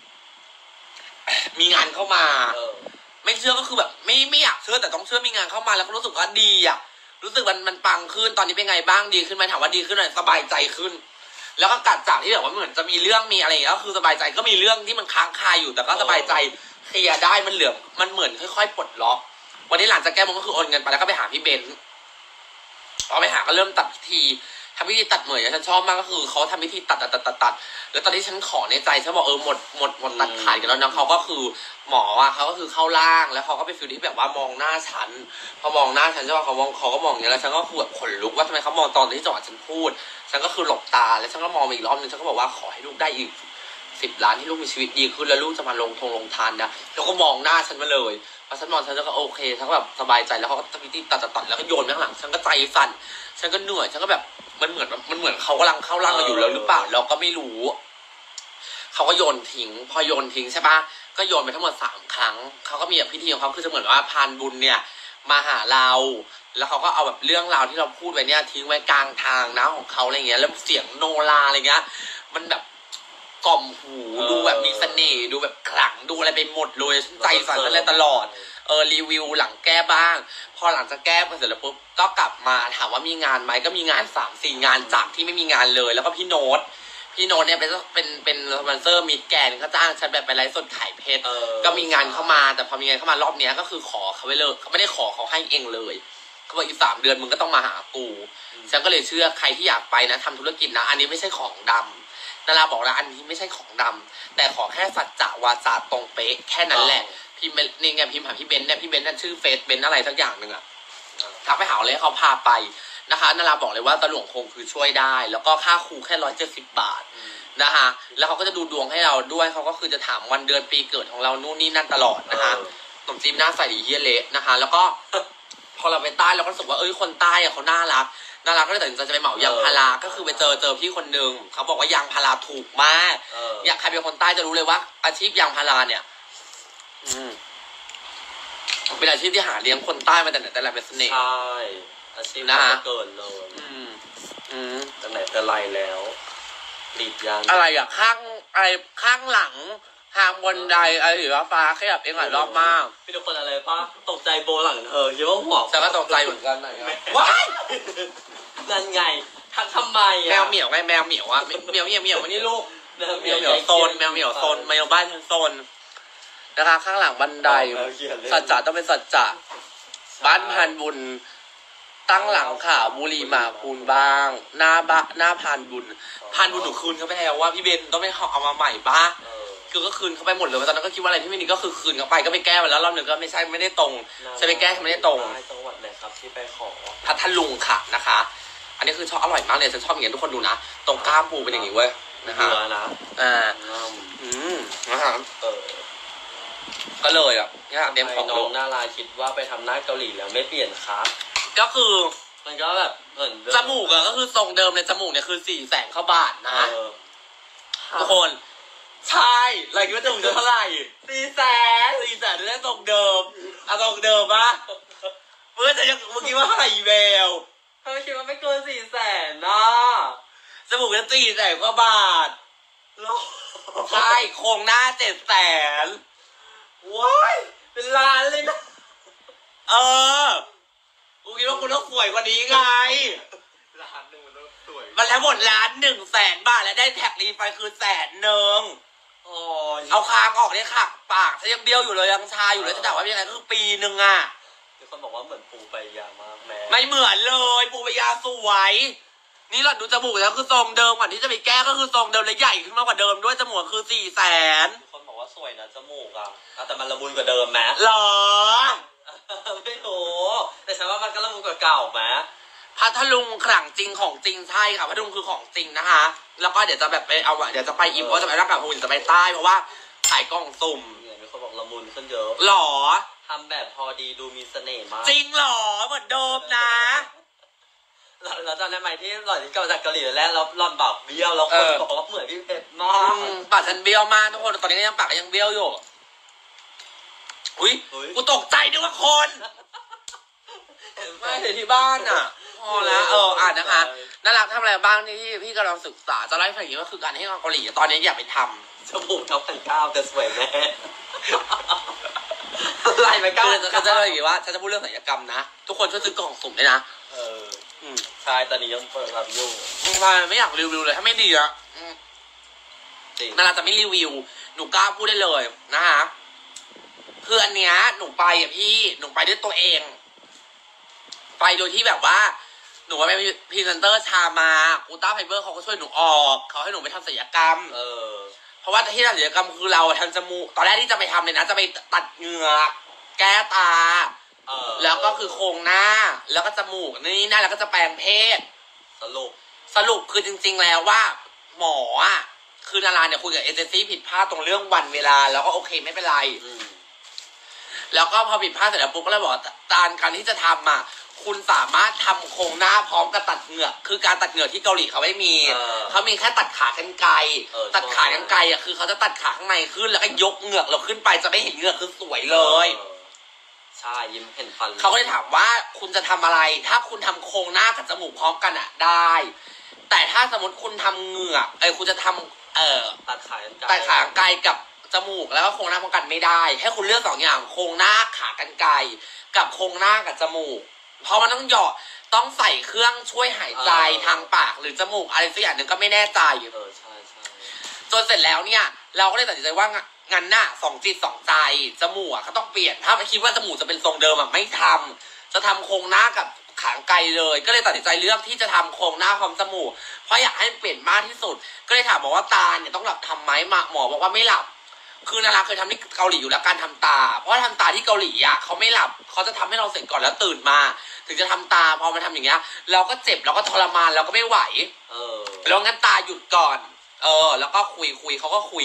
มีงานเข้ามาเออไม่เชื่อก็คือแบบ ไม่ไม่อยากเชื่อแต่ต้องเชื่อมีงานเข้ามาแล้วก็รู้สึกว่าดีอ่ะรู้สึกมันมันปังขึ้นตอนนี้เป็นไงบ้างดีขึ้นไหมถามว่าดีขึ้นหน่อยสบายใจขึ้น แล้วก็กัดจากที่แบบว่าเหมือนจะมีเรื่องมีอะไรอย่างเงี้ยก็คือสบายใจก็มีเรื่องที่มันค้างคาอยู่แต่ก็สบายใจเคลียร์ได้มันเหลือมันเหมือนค่อยๆปลดล็อกวันนี้หลังจากแก้มันก็คือโอนเงินไปแล้วก็ไปหาพี่เบนซ์พอไปหาก็เริ่มตัดพิธีทำพิธีตัดเหมยฉันชอบมากก็คือเขาทำพิธีตัดตัดตัดตัดตัดแล้วตอนที่ฉันขอในใจฉันบอกเออหมดหมดหมดตัดขาดกันแล้วนะเขาก็คือหมออ่ะเขาก็คือเข้าร่างแล้วเขาก็ไปฟิลที่แบบว่ามองหน้าฉันพอมองหน้าฉันใช่ป่ะเขามองเขาก็มองอย่างนี้แล้วฉันก็คือแบบขนลุกว่าทำไมเขามองตอนที่จังหวะฉันพูดฉันก็คือหลบตาแล้วฉันก็มองไปอีกรอบนึงฉันก็บอกว่าขอให้ลูกได้อีกสิบล้านที่ลูกมีชีวิตดีขึ้นแล้วลูกจะมาลงทงลงทานนะแล้วก็มองหน้าฉันมาเลยพอฉันมองฉันก็โอเคฉันก็แบบสบายใจแล้วเขาก็ทำพิธีตัดตัดตัดแล้วก็โยนไปข้างหลังฉันก็ใจสั่นฉันก็เหนื่อยฉันก็แบบมันเหมือนมันเหมือนเขากำลังเข้าร่างเราอยู่แล้วหรือเปล่าเราก็ไม่รู้เขาก็โยนทิ้งพอโยนทิ้งใช่ปะก็โยนไปทั้งหมดสามครั้งเขาก็มีแบบพิธีของเขาคือจะเหมือนว่าพานบุญเนี่ยมาหาเราแล้วเขาก็เอาแบบเรื่องราวที่เราพูดไว้เนี่ยทิ้งไว้กลางทางนะของเขาอะไรเงี้ยแล้วเสียงโนราอะไรเงี้ยมันแบบกล่อมหูดูแบบมีเสน่ห์ดูแบบขลังดูอะไรไปหมดเลยใจสั่นนั่นเลยตลอดเออรีวิวหลังแก้บ้างพอหลังจากแก้ไปเสร็จแล้วปุ๊บก็กลับมาถามว่ามีงานไหมก็มีงานสามสี่งานจากที่ไม่มีงานเลยแล้วก็พี่โน้ตพี่โน้ตเนี่ยเป็นเป็นเป็นสปอนเซอร์มีแกนเขาจ้างฉันแบบไปไลฟ์สดขายเพชรก็มีงานเข้ามาแต่พอมีงานเข้ามารอบเนี้ยก็คือขอเขาไว้เลยเขาไม่ได้ขอเขาให้เองเลยเขาบอกอีกสามเดือนมึงก็ต้องมาหากูฉันก็เลยเชื่อใครที่อยากไปนะทำธุรกิจนะอันนี้ไม่ใช่ของดำนาราบอกแล้วอันนี้ไม่ใช่ของดำแต่ขอแค่สัจจะวาจาตรงเป๊ะแค่นั้นแหละพิมพ์นี่ไงพิมพ์หาพี่เบนซ์เนี่ยพี่เบนซ์นั่นชื่อเฟซเบนซ์อะไรสักอย่างหนึ่งอะทักไปหาเลยเขาพาไปนะคะนาราบอกเลยว่าตะหลวงคงคือช่วยได้แล้วก็ค่าครูแค่ร้อยเจ็ดสิบบาทนะคะแล้วเขาก็จะดูดวงให้เราด้วยเขาก็คือจะถามวันเดือนปีเกิดของเรานู่นนี่นั่นตลอดนะคะขนมจีนหน้าใส่ดีเฮียเละนะคะแล้วก็พอเราไปใต้เราก็รู้สึกว่าเอ้ยคนใต้อะเขาน่ารักน่ารักก็เลยตัดสินใจจะไปเหมายางพาราก็คือไปเจอเจอพี่คนหนึ่งเขาบอกว่ายางพาราถูกมากอยากใครเป็นคนใต้จะรู้เลยว่าอาชีพยางพาราเนี่ยอืมเป็นอาชีพที่หาเลี้ยงคนใต้มาแต่ไหนแต่ไรเป็นเสน่ห์ใช่อาชีพนะฮะเกินเลยอืมอืมตั้งไหนแต่ไรแล้วรีดยางอะไรอ่ะข้างอะไรข้างหลังทางบนไดอะไรหรือว่าฟ้าขยับเองหลายรอบมากพี่ทุกคนอะไรปะตกใจโบหลังเธอคิดว่าหัวแต่ก็ตกใจเหมือนกันหน่อยครับว้ายนั่นไงทักทำไมแมอะวเหมียวไงแมวเหมียวอะเหมียวเหมียวเหมียววันนี้ลูกแมวเหเหมีมียยว วเหมียวโซนแมวเหมียวโซนแมวบ้านฉันโซนนะคะข้างหลังบันไดสัจจะต้องเป็นสัจจะบ้านพันบุญตั้งหลังค่ะบุรีหมาปูนบ้าง หน้าบะหน้าพานบุญพานบุญหนูคืนเขาไปแล้วว่าพี่เบนต้องไปเอามาใหม่ปะเออคือก็คืนเขาไปหมดเลยตอนนั้นก็คิดว่าอะไรที่ไม่ดีก็คือคืนเขาไปก็ไปแก้ไปแล้วรอบหนึ่งก็ไม่ใช่ไม่ได้ตรงใช่ไปแก้ไม่ได้ตรงจังหวัดไหนครับที่ไปขอพัทลุงค่ะนะคะ อันนี้คือชอบอร่อยมากเลยฉันชอบอย่างนี้ทุกคนดูนะตรงก้ามปูเป็นอย่างนี้เว้ยนะฮะเนื้อนะอ่าอืมอืมนะครับเออก็เลยอ่ะเนี่ยเตรียมของน้ลองงนาราคิดว่าไปทำหน้าเกาหลีแล้วไม่เปลี่ยนครับก็คือมันก็แบบเหมือนเดิจมูกอะก็คือทรงเดิมเลยจมูกเนี่ยคือสี่แสนเข้าบาทนะเออทุกคนใช่อะไรคิดว่าจมูกจะเท่าไหร่สี่แสนสี่แสนได้ทรงเดิมอะทรงเดิมปะเมื่อจะยังเมื่อกี้ว่าเท่าไหร่อีเวลทำไมคิดว่าไม่เกินสี่แสนนะจมูกจะสี่แสนกว่าบาทหรอใช่โครงหน้าเจ็ดแสนว้ายเป็นล้านเลยนะเออกูคิดว่าคุณต้องสวยกว่านี้ไงล้านหนึ่งมันต้องสวยมันแล้วหมดล้านหนึ่งแสนบาทแล้วได้แท็กรีไฟคือแสนหนึ่งอ๋อเอาคางออกเนี่ยค่ะ ปากฉันยังเบี้ยวอยู่เลยยังชาอยู่เลยจะด่าว่ายังไงก็คือปีหนึ่งอ่ะมีคนบอกว่าเหมือนปูไปยามากแม่ไม่เหมือนเลยปูปยาสวยนี่หล่อนดูจมูกแล้วคือทรงเดิมก่อนที่จะไปแก้ก็คือทรงเดิมเลยใหญ่ขึ้นมากกว่าเดิมด้วยจมูกคือสี่แสนมีคนบอกว่าสวยนะจมูกอ่ะแต่มันละมุนกว่าเดิมไหมหรอไม่รู้แต่ฉันว่ามันก็ละมุนกว่าเก่าไหมพัทลุงขลังจริงของจริงใช่ค่ะพัทลุงคือของจริงนะคะ แล้วก็เดี๋ยวจะแบบไปเอาเดี๋ยวจะไปอีกเพราะจะไปร่างกายหุ่นจะไปใต้เพราะว่าขายกล่องสุ่มเนี่ยมีคนบอกละมุนขึ้นเยอะหรอทำแบบพอดีดูมีเสน่ห์มากจริงหรอเหมือนเดิมนะเราเราจำได้ไหมที่หล่อนที่กลับมาจากเกาหลีแรกแล้วหล่อนแบบเบี้ยวแล้วคนบอกว่าเหมือนพี่เพชรมากปากฉันเบี้ยวมากทุกคนตอนนี้ก็ยังปากก็ยังเบี้ยวอยู่อุ้ยกูตกใจนึกว่าคนไม่เลยที่บ้านอ่ะพอแล้วเอออ่านนะคะน่ารักทำอะไรบ้างที่พี่กำลังศึกษาจะไล่ฝั่งนี้ก็คือการให้เกาหลีตอนนี้อยากไปทำจมูกเท่าพันเก้าแต่สวยแม่ไล่ไปเก้าคือจะจะเลยว่าฉันจะพูดเรื่องศัลยกรรมนะทุกคนช่วยซื้อกล่องสุ่มด้วยนะเออใช่ตอนนี้ยังเปิดรับอยู่ทำไมไม่อยากรีวิวเลยถ้าไม่ดีอะจริงนาราจะไม่รีวิวหนูกล้าพูดได้เลยนะคะคืออันเนี้ยหนูไปอ่ะพี่หนูไปด้วยตัวเอง ไปโดยที่แบบว่าหนูไปพรีเซนเตอร์ชามากูต้าไฟเบอร์เขาก็ช่วยหนูออกเขาให้หนูไปทำศัลยกรรมเออเพราะว่าที่ทำศัลยกรรมคือเราทำจมูกตอนแรกที่จะไปทำเลยนะจะไปตัดเหงือกแก้ตาเออแล้วก็คือโครงหน้าแล้วก็จมูกนี่หน้าแล้วก็จะแปลงเพศสรุปสรุปคือจริงๆแล้วว่าหมออ่ะคือนาราเนี่ยคุยกับเอเจนซี่ผิดพลาดตรงเรื่องวันเวลาแล้วก็โอเคไม่เป็นไรอืมแล้วก็พอผิดพลาดเสร็จแล้วปุ๊บก็เลยบอกการการที่จะทำอ่ะคุณสามารถทำโครงหน้าพร้อมกับตัดเหงือกคือการตัดเหงือกที่เกาหลีเขาไม่มีเออเขามีแค่ตัดขากรรไกรเออตัดขากรรไกรอ่ะคือเขาจะตัดขาข้างในขึ้นแล้วก็ยกเหงือกเราขึ้นไปจะไม่เห็นเหงือกคือสวยเลยออใช่ยิ้มเห็นฟันเขาก็เลยถามว่าคุณจะทำอะไร ถ้าคุณทำโครงหน้ากับจมูกพร้อมกันอ่ะได้ แต่ถ้าสมมติคุณทำเหงือกเออคุณจะทำเอ่อตัดขายกันไกลตัดขากรรไกรกับจมูกแล้วก็โครงหน้าพร้อมกันไม่ได้ให้คุณเลือกสองอย่างโครงหน้าขากรรไกรกับโครงหน้ากับจมูก เพราะมันต้องหยอดต้องใส่เครื่องช่วยหายใจทางปากหรือจมูกอะไรสักอย่างหนึ่งก็ไม่แน่ใจเออใช่ใช่จนเสร็จแล้วเนี่ยเราก็เลยตัดสินใจว่างั้นน่ะสองจิตสองใจจมูกอ่ะก็ต้องเปลี่ยนถ้าไม่คิดว่าจมูกจะเป็นทรงเดิมอ่ะไม่ทำจะทำโครงหน้ากับขางไกลเลย ก็เลยตัดสินใจเลือกที่จะทำโครงหน้าพร้อมจมูกเพราะอยากให้มันเปลี่ยนมากที่สุด ก็เลยถามบอกว่าตาเนี่ยต้องหลับทำไหมหมอบอกว่าไม่หลับคือนาราเคยทำที่เกาหลีอยู่แล้วการทำตา เพราะทำตาที่เกาหลีอ่ะเขาไม่หลับเขาจะทำให้เราเสร็จก่อนแล้วตื่นมา ถึงจะทำตาพอมาทำอย่างเงี้ยเราก็เจ็บเราก็ทรมานเราก็ไม่ไหวเออแล้วงั้นตาหยุดก่อน เออ แล้วก็คุยคุยเขาก็คุย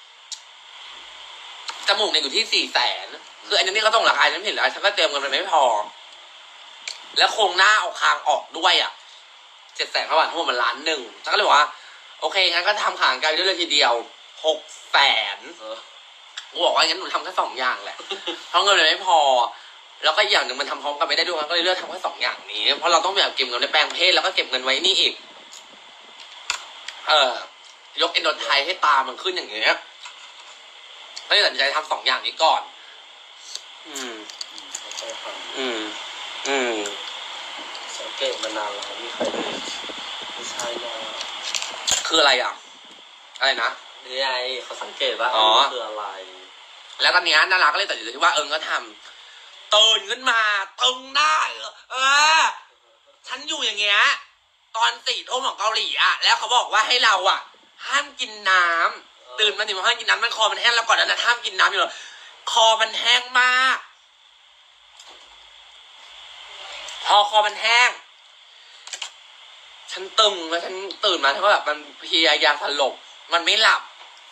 จมูกเนี่ยอยู่ที่สี่แสนคืออันนี้ก็ต้องราคาฉันเห็นแล้วฉันก็เตรียมเงินมันไม่พอ แล้วโครงหน้าเอาคางออกด้วยอ่ะเจ็ดแสนกว่าบาททั้งหมดมันล้านหนึ่งฉันก็เลยบอกว่าโอเคงั้นก็ทำขางไกลด้วยเลยทีเดียวหกแสนเออกูบอกว่างั้นหนูทำแค่สองอย่างแหละ เพราะเงินมันไม่พอ แล้วก็อย่างหนึ่งมันทำพร้อมกันไม่ได้ด้วยมันก็เลยเลือกทำแค่สองอย่างนี้ เพราะเราต้องแบบเก็บเงินในแปลงเพศแล้วก็เก็บเงินไว้นี่อีก เออยกเอนโดไทให้ตามันขึ้นอย่างเงี้ยก็เลยตัดสินใจทำสองอย่างนี้ก่อน อืมใช่ครับอืม อืมสังเกตมานานแล้วมีใครไม่ใช่นะคืออะไรอ่ะ อะไรนะนี่ไงเขาสังเกตว่าอ๋ออันนี้คืออะไรแล้วตอนนี้นาราก็เลยตัดสินใจที่ว่าเออก็ทำตื่นขึ้นมาตึงหน้าเออ ฉันอยู่อย่างเงี้ย ตอนสี่ทุ่มของเกาหลีอ่ะ แล้วเขาบอกว่าให้เราอ่ะ ห้ามกินน้ำตื่นมาถึงห้ามกินน้ำมันคอมันแห้งแล้วก่อนนั้นนะห้ามกินน้ำอยู่เลยคอมันแห้งมาก พอคอมันแห้ง ฉันตึงแล้วฉันตื่นมาเพราะแบบมันเพลียยาสลบมันไม่หลับ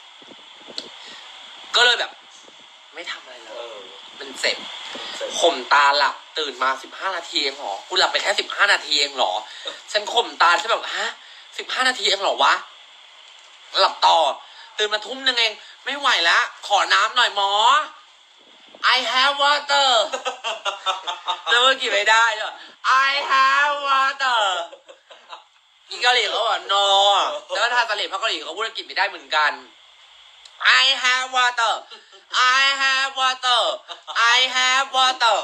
ก็เลยแบบ ไม่ทำอะไรเลเอย อมันเจ็บเสร็จข่มตาหลับตื่นมาสิบห้านาทีเองเหรอกูหลับไปแค่สิบห้านาทีเองเหรอ ฉันข่มตาฉันแบบฮะสิบห้านาทีเองเหรอวะหลับต่อ ตื่นมาทุ่มนึงเองไม่ไหวแล้วขอน้ำหน่อยหมอ I have water จะพูดกี่ไม่ได้เหรอ I have water อีเกาหลีเขาบอก no แล้วก็ทาสลิดเพราะเกาหลีเขาพูดอังกฤษไม่ได้เหมือนกัน I have water I have water I have water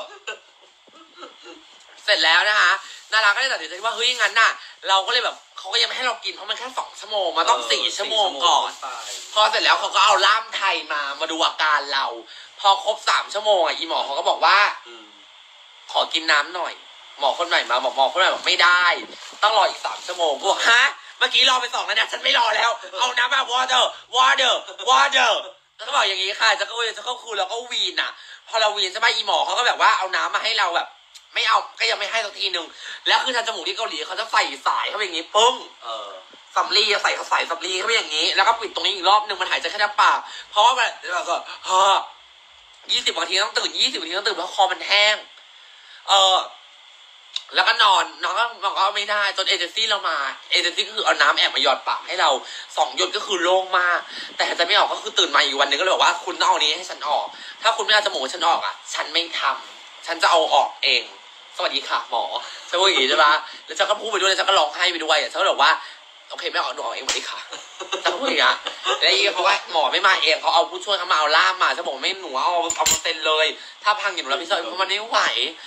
เสร็จแล้วนะคะนาราก็เลยตัดสินใจว่าเฮ้ยงั้นน่ะเราก็เลยแบบเขาก็ยังไม่ให้เรากินเพราะมันแค่สองชั่วโมงมาต้องสี่ชั่วโมงก่อน พอเสร็จแล้วเขาก็เอาล่ามไทยมามาดูอาการเรา พอครบสามชั่วโมงอ่ะอีหมอเขาก็บอกว่าอืมขอกินน้ำหน่อยหมอคนใหม่มาบอกหมอคนใหม่บอกไม่ได้ต้องรออีกสามชั่วโมงกูบอกฮะเมื่อกี้รอไปสองแล้วนะฉันไม่รอแล้วเอาน้ำมา water water water แล้วก็บอกอย่างนี้ค่ะจะก็จะก็คือเราก็วีนอ่ะพอเราวีนใช่ไหมอีหมอเขาก็แบบว่าเอาน้ำมาให้เราแบบไม่เอาก็ยังไม่ให้สักทีหนึ่งแล้วคือทางจมูกที่เกาหลีเขาจะใส่สายเข้าไปอย่างนี้ปึ้งเออสำลีใส่เขาใส่สำลีเข้าไปอย่างนี้แล้วก็ปิดตรงนี้อีกรอบหนึ่งมันหายใจแค่ทางปากเพราะว่าแบบเราก็ฮะยี่สิบนาทีต้องตื่นยี่สิบนาทีต้องตื่นเพราะคอมันแห้งเออแล้วก็นอนนอนก็นอนก็ไม่ได้จนเอเจนซี่เรามาเอเจนซี่ก็คือเอาน้ำแอบมาหยอดปากให้เราสองหยดก็คือโล่งมากแต่หายใจไม่ออกก็คือตื่นมาอีกวันหนึงก็เลยบอกว่าคุณต้องเอานี้ให้ฉันออกถ้าคุณไม่เอาจมูกฉันออกอ่ะฉันไม่ทำฉันจะเอาออกเองสวัสดีค่ะหมอฉันพูดอย่างนี้ใช่ปะแล้วฉันก็พูดไปด้วยแล้วฉันก็ร้องไห้ไปด้วยฉันก็บอกว่าโอเคไม่ออกหนูออกเองสวัสดีค่ะฉันพูดอย่างนี้แล้วอีกเขาว่าหมอไม่มาเองเขาเอาผู้ช่วยเขามาเอาล่ามมาฉันบอกไม่หนูเอาเอามาเซ็นเลยถ้าพังอย่างหนูรับผิดชอบเพราะมันไม่ไหว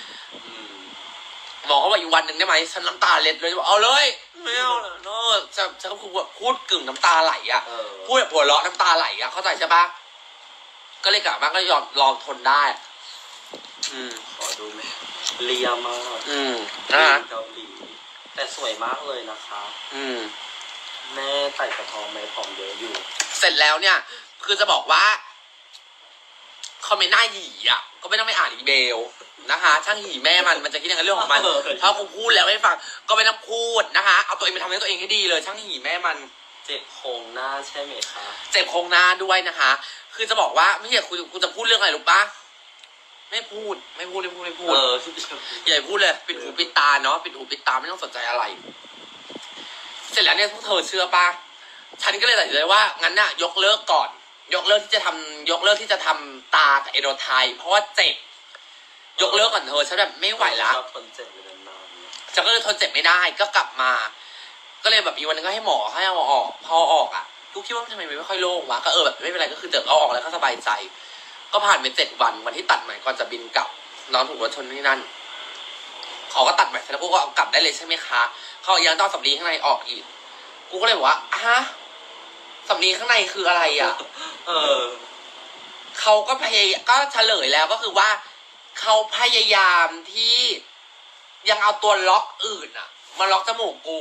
หมอเขาบอกอีกวันหนึ่งได้ไหมฉันน้ำตาเล็ดเลยบอกเอาเลยไม่เอาเนอะฉันฉันก็พูดพูดกึ่งน้ำตาไหลอ่ะพูดแบบหัวเราะน้ำตาไหลอ่ะเข้าใจใช่ปะก็เลยกลับบ้านก็ยอมลองทนได้อืมขอดูไหมเลียมากอืมนะเกาหลีแต่สวยมากเลยนะคะอืมแม่ใส่กระทองแม่ผอมเยอะอยู่เสร็จแล้วเนี่ยคือจะบอกว่าคอมเมนต์หน้าหยีอ่ะก็ไม่ต้องไปอ่านอีเมลนะคะช่างหยีแม่มันมันจะคิดอย่างนั้นเรื่องของมันถ้ากูพูดแล้วไม่ฟังก็ไม่ต้องพูดนะคะเอาตัวเองไปทำให้ตัวเองให้ดีเลยช่างหยีแม่มันเจ็บโครงหน้าใช่ไหมคะเจ็บโครงหน้าด้วยนะคะคือจะบอกว่าไม่ใช่กูกูจะพูดเรื่องอะไรรู้ปะไม่พูดไม่พูดไม่พูดไม่พูดอย่าพูดเลยปิดหูปิดตาเนาะปิดหูปิดตาไม่ต้องสนใจอะไรเสร็จแล้วเนี่ยพวกเธอเชื่อปะฉันก็เลยตัดสินใจว่างั้นน่ะยกเลิกก่อนยกเลิกที่จะทำยกเลิกที่จะทำตากับเอโดไทเพราะว่าเจ็บยกเลิกก่อนเธอฉันแบบไม่ไหวละฉันก็เลยทนเจ็บไม่ได้ก็กลับมาก็เลยแบบอีกวันนึงก็ให้หมอให้เอาออกพอออกอ่ะกูคิดว่าทำไมไม่ค่อยโล่งวะก็เออแบบไม่เป็นไรก็คือเจอเอาออกแล้วก็สบายใจก็ผ่านไปเจ็ดวันวันที่ตัดใหม่ก่อนจะบินกลับนอนถูกรถชนที่นั่นเขาก็ตัดใหม่แล้วกูก็เอากลับได้เลยใช่ไหมคะเขายังต้องสำลีข้างในออกอีกกูก็เลยบอกว่าฮะสำลีข้างในคืออะไรอ่ะเออเขาก็พยายามก็เฉลยแล้วก็คือว่าเขาพยายามที่ยังเอาตัวล็อกอื่นอ่ะมาล็อกจมูกกู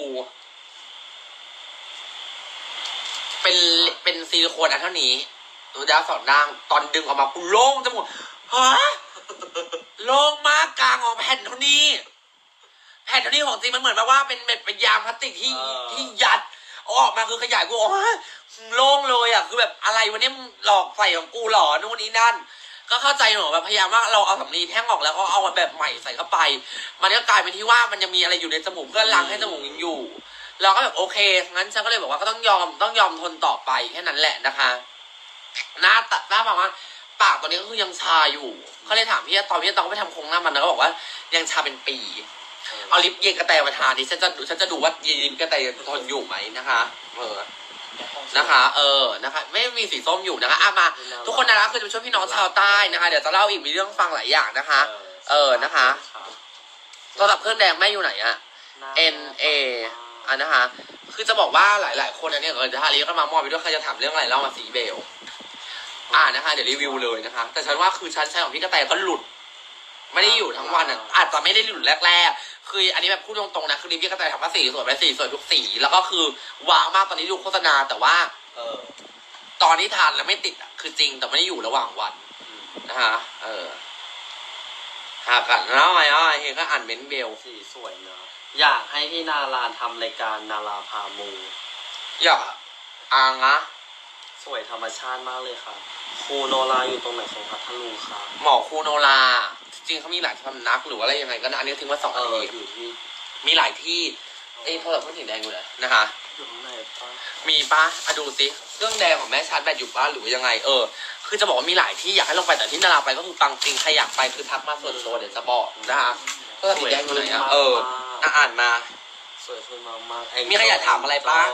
เป็นเป็นซิลิโคนอันเท่านี้ตัวดาวสองด่างตอนดึงออกมากูโล่งจมูกฮะโล่งมากกลางออกแผ่นเท่านี้แผ่นเท่านี้ของจริงมันเหมือนแบบว่าเป็นเป็นยางพลาสติกที่ที่ยัดออกมาคือขยายกูอ๋อโล่งเลยอ่ะคือแบบอะไรวันนี้หลอกใส่ของกูหรอนู่นนี่นั่นก็เข้าใจหนูแบบพยายามว่าเราเอาสำลีแท่งออกแล้วก็เอาแบบใหม่ใส่เข้าไปมันก็กลายเป็นที่ว่ามันยังมีอะไรอยู่ในจมูกเพื่อล้างให้จมูกยังอยู่เราก็แบบโอเคงั้นฉันก็เลยบอกว่าก็ต้องยอมต้องยอมทนต่อไปแค่นั้นแหละนะคะหน้าตัดหน้าปากว่าปากตอนนี้ก็คือยังชาอยู่เขาเลยถามพี่ตอนพี่ตองไปทำโครงหน้ามันนะก็บอกว่ายังชาเป็นปีเอาลิปเย็นกระแตมาทาดิฉันจะฉันจะดูว่าลิปกระแตทนอยู่ไหมนะคะเออนะคะเออนะคะไม่มีสีส้มอยู่นะคะอ่ะมาทุกคนนะคะคือจะช่วยพี่น้องชาวใต้นะคะเดี๋ยวจะเล่าอีกมีเรื่องฟังหลายอย่างนะคะเออนะคะโทรศัพท์เครื่องแดงแม่อยู่ไหนอะ N A อ่ะนะคะคือจะบอกว่าหลายๆคนอันนี้เออจะทาลิปก็มามอบไปด้วยใครจะถามเรื่องอะไรเล่ามาสีเบลอ่านะคะเดี๋ยวรีวิวเลยนะคะแต่ฉันว่าคือฉันใช้ของพี่กระแตก็หลุดไม่ได้อยู่ทั้งวันอ่ะอาจจะไม่ได้หลุดแรกๆคืออันนี้แบบพูดตรงๆนะคือรีวิวกระแตทำว่าสีสวยไปสีสวยทุกสีแล้วก็คือวางมากตอนนี้ดูโฆษณาแต่ว่าเออตอนที่ทานแล้วไม่ติดอ่ะคือจริงแต่ไม่ได้อยู่ระหว่างวันนะคะเออหากันแล้วไงอ่ะเห็นก็อ่านเมนเบลสีสวยนะอยากให้พี่นาราทำรายการนาราพามูอยากอ่างนะสวยธรรมชาติมากเลยค่ะครูโนราอยู่ตรงไหนของพัทลุงคะหมอครูโนราจริงเขามีหลายสำนักหรืออะไรยังไงก็นะอันนี้ทิ้งมาสองอันนี้อยู่ที่มีหลายที่ไอ้โทรศัพท์เครื่องสีแดงอยู่เลยนะคะอยู่ข้างในป้ามีป้าอะดูสิเครื่องแดงของแม่ชาร์จแบตอยู่ป้าหรือยังไงเออคือจะบอกว่ามีหลายที่อยากให้ลงไปแต่ที่นาราไปก็คือปังจริงใครอยากไปคือทักมาส่วนตัวเดี๋ยวจะบอกนะคะโทรศัพท์สีแดงอยู่ไหนอ่ะเอออ่านมาสวยขึ้นมากๆมีใครอยากถามอะไรป้า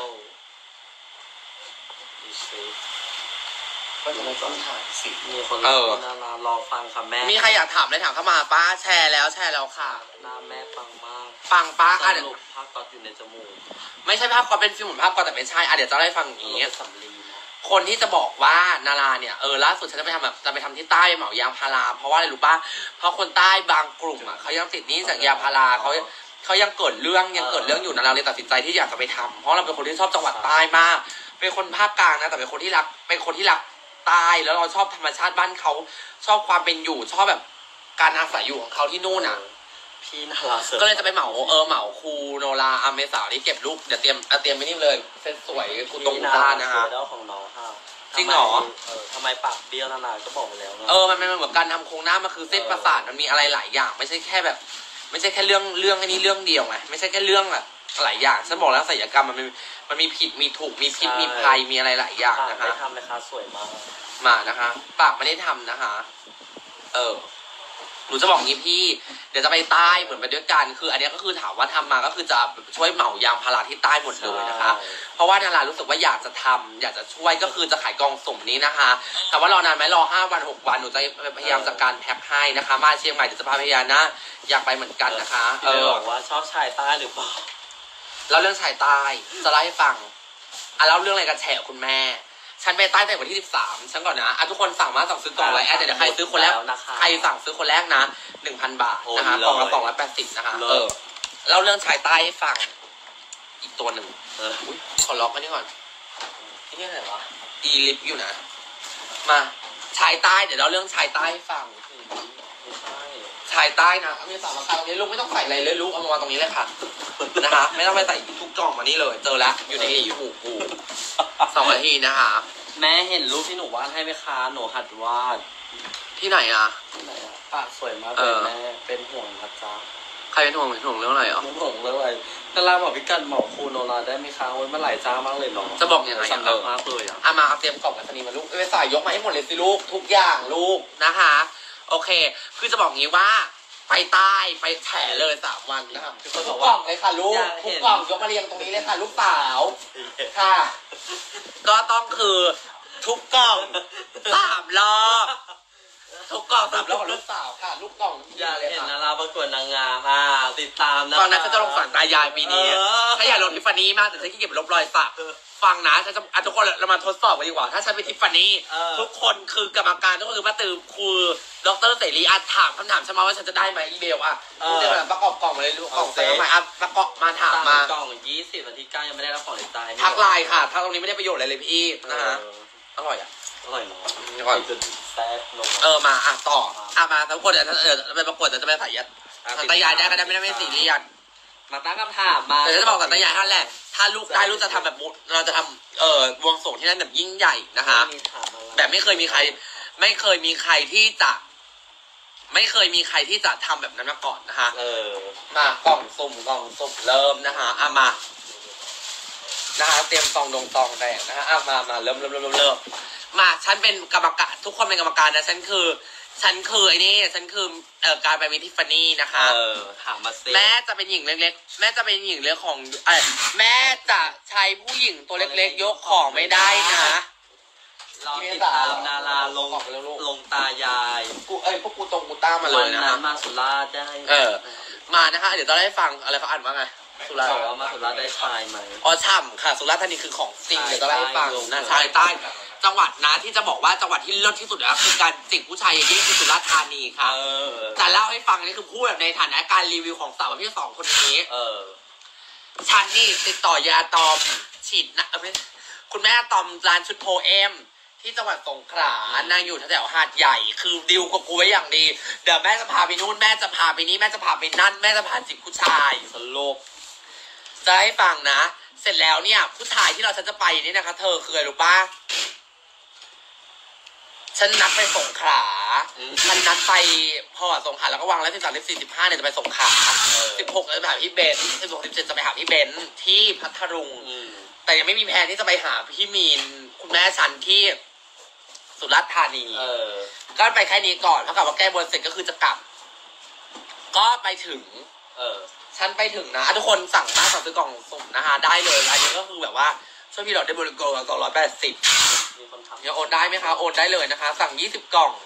ก็จะไม่ต้องถ่ายสิมีคนรอรอฟังค่ะแม่มีใครอยากถามอะไรถามเข้ามาป้าแชร์แล้วแชร์แล้วค่ะหน้าแม่ปังมากปังป้าอ่ะเดี๋ยวภาพก๊อตอยู่ในจมูกไม่ใช่ภาพก๊อตเป็นฟิล์มภาพก๊อตแต่ไม่ใช่อ่ะเดี๋ยวจะได้ฟังอย่างนี้สำลีคนที่จะบอกว่านาราเนี่ยเออล่าสุดฉันจะไปทำแบบจะไปทำที่ใต้เหมายางพาราเพราะว่าอะไรรู้ป่ะเพราะคนใต้บางกลุ่มอ่ะเขายังติดหนี้จากยางพาราเขาเขายังเกิดเรื่องยังเกิดเรื่องอยู่นาราเลยตัดสินใจที่อยากจะไปทำเพราะเราเป็นคนที่ชอบจังหวัดใต้มากเป็นคนภาคกลางนะแต่เป็นคนที่รักเป็นคนที่รักใต้แล้วเราชอบธรรมชาติบ้านเขาชอบความเป็นอยู่ชอบแบบการอาศัยอยู่ของเขาที่นู่นอ่ะพี่นาราก็เลยจะไปเหมาเออเหมาครูโนราอเมสาวนี่เก็บลูกเดี๋ยวเตรียมเตรียมไปนี่เลยเส้นสวยครูตรงตานะฮะแล้วของน้องค่ะจริงเหรอเออทำไมปากเบี้ยวนาราก็บอกไปแล้วเออมันมันเหมือนการทำโครงหน้ามันคือเส้นประสาทมันมีอะไรหลายอย่างไม่ใช่แค่แบบไม่ใช่แค่เรื่องเรื่องอันนี้เรื่องเดียวไงไม่ใช่แค่เรื่องแบบหลายอย่างฉันบอกแล้วศัลยกรรมมันมีมันมีผิดมีถูกมีพิษมีภัยมีอะไรหลายอย่างนะคะไม่ทำเลยค่ะสวยมากมานะคะปากไม่ได้ทำนะคะเออหนูจะบอกงี้พี่เดี๋ยวจะไปใต้เหมือนไปด้วยกันคืออันนี้ก็คือถามว่าทำมาก็คือจะช่วยเหมายางพาราที่ใต้หมดเลยนะคะเพราะว่านารารู้สึกว่าอยากจะทำอยากจะช่วยก็คือจะขายกองสุ่มนี้นะคะแต่ว่ารอนานไหมรอห้าวันหกวันหนูจะพยายามจัดการแพ็คให้นะคะมาเชียงใหม่เดี๋ยวจะพาพยานะอยากไปเหมือนกันนะคะเออบอกว่าชอบชายใต้หรือเปล่าแล้วเรื่องชายใต้จะเล่าให้ฟังอ่ะเล่าเรื่องอะไรกันแฉคุณแม่ฉันไปใต้แต่วันที่สิบสามฉันก่อนนะอ่ะทุกคนสั่งมาสั่งซื้อกล่องไว้แอดเดี๋ยวใครซื้อคนแรกใครสั่งซื้อคนแรกนะหนึ่งพันบาทนะคะกล่องละสองร้อยแปดสิบนะคะเออเล่าเรื่องชายใต้ให้ฟังอีกตัวหนึ่งอุ้ยขอล็อกกันนี่ก่อนที่นี่อะไรวะอีลิฟอยู่นะมาชายใต้เดี๋ยวเล่าเรื่องชายใต้ให้ฟังชายใต้นะมีสามราคาตรงนี้ลูกไม่ต้องใส่อะไรเลยลูกเอามาวางตรงนี้เลยค่ะนะคะไม่ต้องไปใส่ทุกกล่องมานี่เลยเจอแล้วอยู่ในหูหูสองนาทีนะคะแม่เห็นรูปที่หนูวาดให้ไหมคะหนูหัดวาดที่ไหนอ่ะที่ไหนอ่ะปากสวยมากเลยแม่เป็นห่วงนะจ๊ะใครเป็นห่วงเป็นห่วงเรื่องอะไรอ่ะเป็นห่วงเรื่องอะไรนาราบอกพี่กันเหมาครูโนราได้ไหมคะวันเมื่อไหร่จ้ามากเลยเนาะจะบอกยังไงสำคัญมากเลยอ่ะอามาเอาเตรียมกล่องกันสนีมาลูกไปใส่ยกมาให้หมดเลยสิลูกทุกอย่างลูกนะคะโอเคคือจะบอกงี้ว่าไปใต้ไปแฉเลยสามวันนะครับทุกกล่องเลยค่ะลูกทุกกล่องยกมาเรียงตรงนี้เลยค่ะลูกสาวค่ะก็ต้องคือทุกกล่องสามรอบทุกกล่องสามรอบของลูกสาวค่ะลูกกล่องอยากเห็นนาราประกวดนางงามอ่ะติดตามนะตอนนั้นจะลงฝันตายายปีนี้ถ้าอยากลงทิฟฟานี่มากแต่ฉันขี้เกียจลบรอยสักฟังนะฉันจะทุกคนเรามาทดสอบกันดีกว่าถ้าฉันไปทิฟฟานี่ทุกคนคือกรรมการทุกคนคือมาตื่นคือดรเสรีอาถามคำถามฉันมาว่าฉันจะได้ไหมอีเมลอ่ะลูกเดี๋ยวประกอบกล่องมาเลยลูกกล่องเซ็ตมาอ่ะประกอบมาถามมากล่องยี่สิบวันที่เก้ายังไม่ได้รับของในใจทักไลน์ค่ะถ้าตรงนี้ไม่ได้ประโยชน์อะไรเลยพี่นะฮะอร่อยอ่ะอร่อยเนาะอร่อยจนแซ่บลงเออมาอ่ะต่ออ่ะมาทุกคนเดี๋ยวเออไปประกวดจะไปใส่ยัดตายายได้ก็ได้ไม่ได้ไม่สีเรียนมาตั้งคำถามมาแต่จะบอกกับตายายท่านแหละถ้าลูกได้ลูกจะทำแบบเราจะทำเอ่อวงสงที่นั่นแบบยิ่งใหญ่นะคะแบบไม่เคยมีใครไม่เคยมีใครที่จะไม่เคยมีใครที่จะทำแบบนั้นมาก่อนนะคะเออมากล่องสุ่มกล่องสุ่มเริ่มนะคะอ่ะมานะคะเตรียมซองดงซองแดงนะคะอ่ะมามาเริ่มเริ่มเริ่มเริ่มมาฉันเป็นกรรมการทุกคนเป็นกรรมการนะฉันคือฉันคือไอ้นี่ฉันคือเอ่อการไปมิทิฟฟานี่นะคะเออถามมาสิแม่จะเป็นหญิงเล็กๆแม่จะเป็นหญิงเล็กของเออแม่จะใช้ผู้หญิงตัวเล็กๆยกของไม่ได้นะเราติดตามนาราลงลงตายายกูเอ้ยพวกกูตรงกูต้ามาเลยนะมาสุราษฎร์ได้เออมานะคะเดี๋ยวตอนได้ฟังอะไรเขาอ่านว่าไงสุราษฎร์ว่ามาสุราษฎร์ได้ชายไหมอ๋อช่ำค่ะสุราษฎร์ธานีคือของจริงเดี๋ยวตอนได้ฟังนะชายใต้จังหวัดนะที่จะบอกว่าจังหวัดที่เลิศที่สุดนะคือการจิกผู้ชายอย่างนี้คือสุราษฎร์ธานีค่ะจะเล่าให้ฟังนี่คือพูดแบบในฐานะการรีวิวของสาวประเภทสองคนนี้เออฉันนี่ติดต่อยาตอมฉีดนะคุณแม่ตอมร้านชุดโพเอมที่จังหวัดสงขลานางอยู่แถวหาดใหญ่คือดิวกับกูไว้อย่างดีเดี๋ยวแม่จะพาไปนู่นแม่จะพาไปนี่แม่จะพาไปนั่นแม่จะพาจิกผู้ชายสโลกจะให้ฟังนะเสร็จแล้วเนี่ยผู้ชายที่เราฉันจะไปนี่นะคะเธอคืออะไรรู้ป่ะฉันนัดไปสงขลาฉันนัดไปพอสงขลาแล้วก็วางแล้วสิบสามสิบสี่สิบห้าเนี่ยจะไปสงขลาสิบหกจะไปหาพี่เบนสิบหกสิบเจ็ดจะไปหาพี่เบนที่พัทลุงแต่ยังไม่มีแผนที่จะไปหาพี่มีนคุณแม่ฉันที่สุราษฎร์ธานีก็ไปแค่นี้ก่อนเท่ากับว่าแก้บนเสร็จก็คือจะกลับก็ไปถึงเออฉันไปถึงนะทุกคนสั่งมาสั่งซื้อกล่องสุ่มนะคะได้เลยอันนี้ก็คือแบบว่าช่วยพี่เราได้บริการกล่องร้อยแปดสิบเนี่ยโอนได้ไหมคะโอนได้เลยนะคะสั่งยี่สิบกล่อง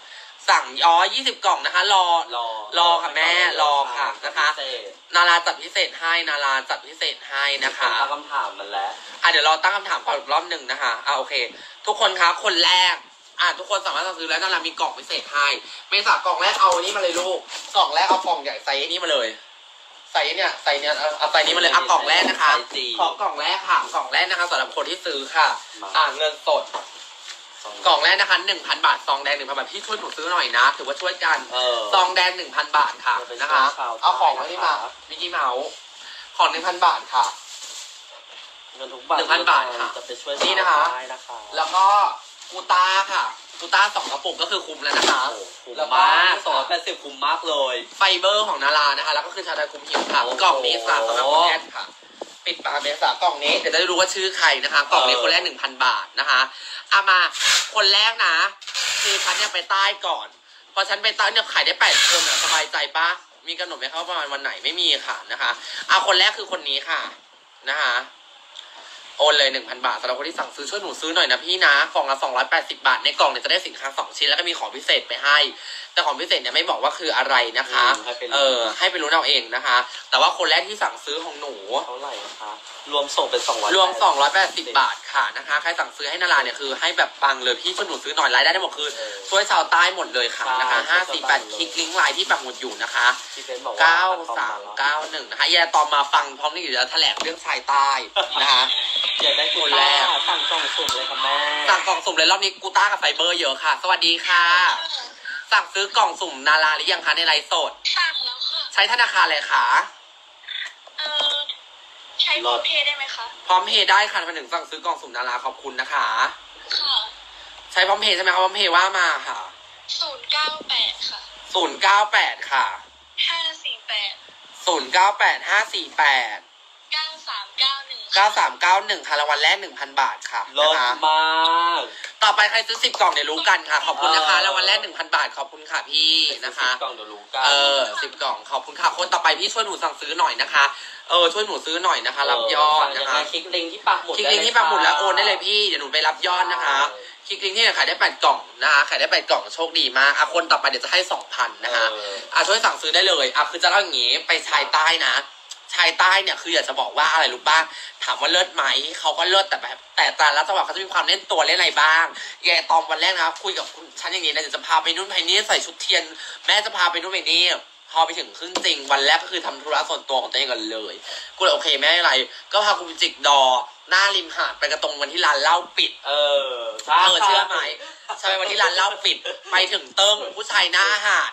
สั่งอ๋อยี่สิบกล่องนะคะ รอรอรอค่ะแม่รอค่ะนะคะพิเศษนาราจัดพิเศษให้นาราจัดพิเศษให้นะคะตั้งคำถามมันแล้วอ่ะเดี๋ยวเราตั้งคำถามก่อนอีกรอบหนึ่งนะคะอ่ะโอเค ทุกคนคะคนแรกอ่ะทุกคนสามารถสั่งซื้อแล้วนารามีกล่องพิเศษให้เมษากล่องแรกเอาอันนี้มาเลยลูกกล่องแรกเอากล่องใหญ่ไซส์นี้มาเลยไซส์เนี่ยไซส์เนี่ยเอาเอาไซส์นี้มาเลยอ่ะกล่องแรกนะคะขอกล่องแรกค่ะกล่องแรกนะคะสำหรับคนที่ซื้อค่ะอ่ะเงินสดกล่องแรกนะคะหนึ่งพันบาทซองแดงหนึ่งพันบาทพี่ช่วยหนูซื้อหน่อยนะถือว่าช่วยกันซองแดงหนึ่งพันบาทค่ะนะคะเอาของมาที่มามิกกี้เมาส์ของหนึ่งพันบาทค่ะเงินทุกบาทหนึ่งพันบาทค่ะจะไปช่วยนี่นะคะได้นะคะแล้วก็กูต้าค่ะกูต้าสองกระปุกก็คือคุ้มแล้วนะคะคุ้มแล้วก็มากสองร้อยแปดสิบคุ้มมากเลยไฟเบอร์ของนารานะคะแล้วก็คือชาไทยคุมหิวค่ะโอ้โหกล่องนี้ค่ะสำหรับคนแรกค่ะ ปิดปากเมษากล่องนี้เดี๋ยวจะได้รู้ว่าชื่อใครนะคะ กล่องนี้เออคนแรกหนึ่งพันบาทนะคะเอามาคนแรกนะคือฉันเนี่ยไปใต้ก่อนพอฉันไปใต้เนี่ยขายได้แปดคนอะสบายใจปะมีกำหนดไหมครับว่าประมาณวันไหนไม่มีค่ะนะคะเอาคนแรกคือคนนี้ค่ะนะคะโอนเลยหนึ่งพันบาทสำหรับคนที่สั่งซื้อช่วยหนูซื้อหน่อยนะพี่นะกล่องละสองร้อยแปดสิบบาทในกล่องเนี่ยจะได้สินค้าสองชิ้นแล้วก็มีของพิเศษไปให้ แต่ของพิเศษเนี่ยไม่บอกว่าคืออะไรนะคะอืมให้ไปรู้เออให้ไปรู้เอาเองนะคะ แต่ว่าคนแรกที่สั่งซื้อของหนูเท่าไหร่นะคะรวมส่งเป็นสองร้อยรวมสองร้อยแปดสิบบาทค่ะนะคะใครสั่งซื้อให้นาราเนี่ยคือให้แบบปังเลยพี่ช่วยหนูซื้อหน่อยรายได้ได้หมดคือช่วยชาวใต้หมดเลยค่ะนะคะห้าสี่แปดคลิกลิงก์ไลน์ที่ปักหมุดอยู่นะคะที่เป็นบอกว่าเก้าสามเก้าหนึ่งนะคะแย่ตอมมาฟังพร้อมนี่เดี๋ยวจะแถลงเรื่องชายใต้นะคะเดี๋ยวได้คนแรกสั่งกล่องสุ่มเลยค่ะแม่สั่งกล่องสุ่มเลยรอบนี้กูต้ากับไฟเบอร์เยอะค่ะ สวัสดีค่ะ สั่งซื้อกล่องสุ่มนาราหรือยังคะในไลฟ์สดสั่งแล้วค่ะใช้ธนาคารอะไรคะเออใช้โฟนเพย์ได้ไหมคะพร้อมเพย์ได้ค่ะมาถึงสั่งซื้อกล่องสุ่มนาราขอบคุณนะคะค่ะใช้พร้อมเพย์ใช่ไหมครับพร้อมเพย์ว่ามาค่ะศูนย์เก้าแปดค่ะศูนย์เก้าแปดค่ะห้าสี่แปดศูนย์เก้าแปดห้าสี่แปดเก้าสามเก้าหนึ่งเก้าสามเก้าหนึ่งค่ะรางวัลแรกหนึ่งพันบาทค่ะรนะถคะมากต่อไปใครซื้อสิบกล่องเดี๋ยวรู้กันค่ะ ขอบคุณนะคะเออรางวัลแรกหนึ่งพันบาทขอบคุณค่ะพี่นะคะสิบกล่องเดี๋ยวรู้กันเออสิบกล่องขอบคุณค่ะคนต่อไปพี่ช่วยหนูสั่งซื้อหน่อยนะคะเออช่วยหนูซื้อหน่อยนะคะ รับยอดนะคะคลิกลิงก์ที่ปักหมุดคลิกลิงก์ที่ปักหมุดแล้วโอนได้เลยพี่เดี๋ยวหนูไปรับยอดนะคะ คลิกลิงก์ที่ขายได้แปดกล่องนะคะขายได้แปดกล่องโชคดีมากอ่ะคนต่อไปเดี๋ยวจะให้สองพันนะคะเอออ่ะช่วยสั่งซื้อได้เลยอ่ะคือจะเล่าอย่างงี้ไปชายใต้นะชายใต้เนี่ยคืออยากจะบอกว่าอะไรรู้ป่ะถามว่าเลิศไหมเขาก็เลิศแต่แบบแต่แต่ละจังหวะเขาจะมีความเล่นตัวเล่นอะไรบ้างแย่ตอมวันแรกนะครับคุยกับคุณฉันอย่างนี้นะเดี๋ยวจะพาไปนู่นไปนี่ใส่ชุดเทียน แม่จะพาไปนู่นไปนี่พอไปถึงขึ้นจริงวันแรกก็คือทำธุระส่วนตัวของตัวเองกันเลยกูเลยโอเคแม่อะไร ก็พากูไปจิกดอหน้าริมหาดไปกระตรงวันที่ร้านเหล้าปิดเออเออเชื่อไหมใช่วันที่ร้านเหล้าปิด ไปถึงเติ้งผู้ชายหน้าหาด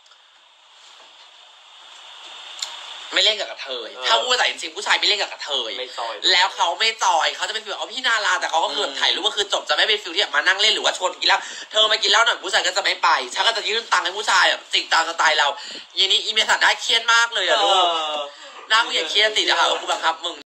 ไม่เล่นกับกระเทยถ้าพูดภาษาจริงๆผู้ชายไม่เล่นกับกระเทยไม่ซอยแล้วเขาไม่จอยเขาจะเป็นฟิลเอาพี่นาราแต่เขาก็คือถ่ายรูปก็คือจบจะไม่เป็นฟิลที่แบบมานั่งเล่นหรือว่าชวนกินแล้วเธอมากินแล้วหน่อยผู้ชายก็จะไม่ไปฉันก็จะยื่นตังค์ให้ผู้ชายแบบจิกตามสไตล์เรายีนี้อีเมสันได้เครียดมากเลยอะลูกเออน้ากูอย่าเครียดตินะคะกูบังคับมึง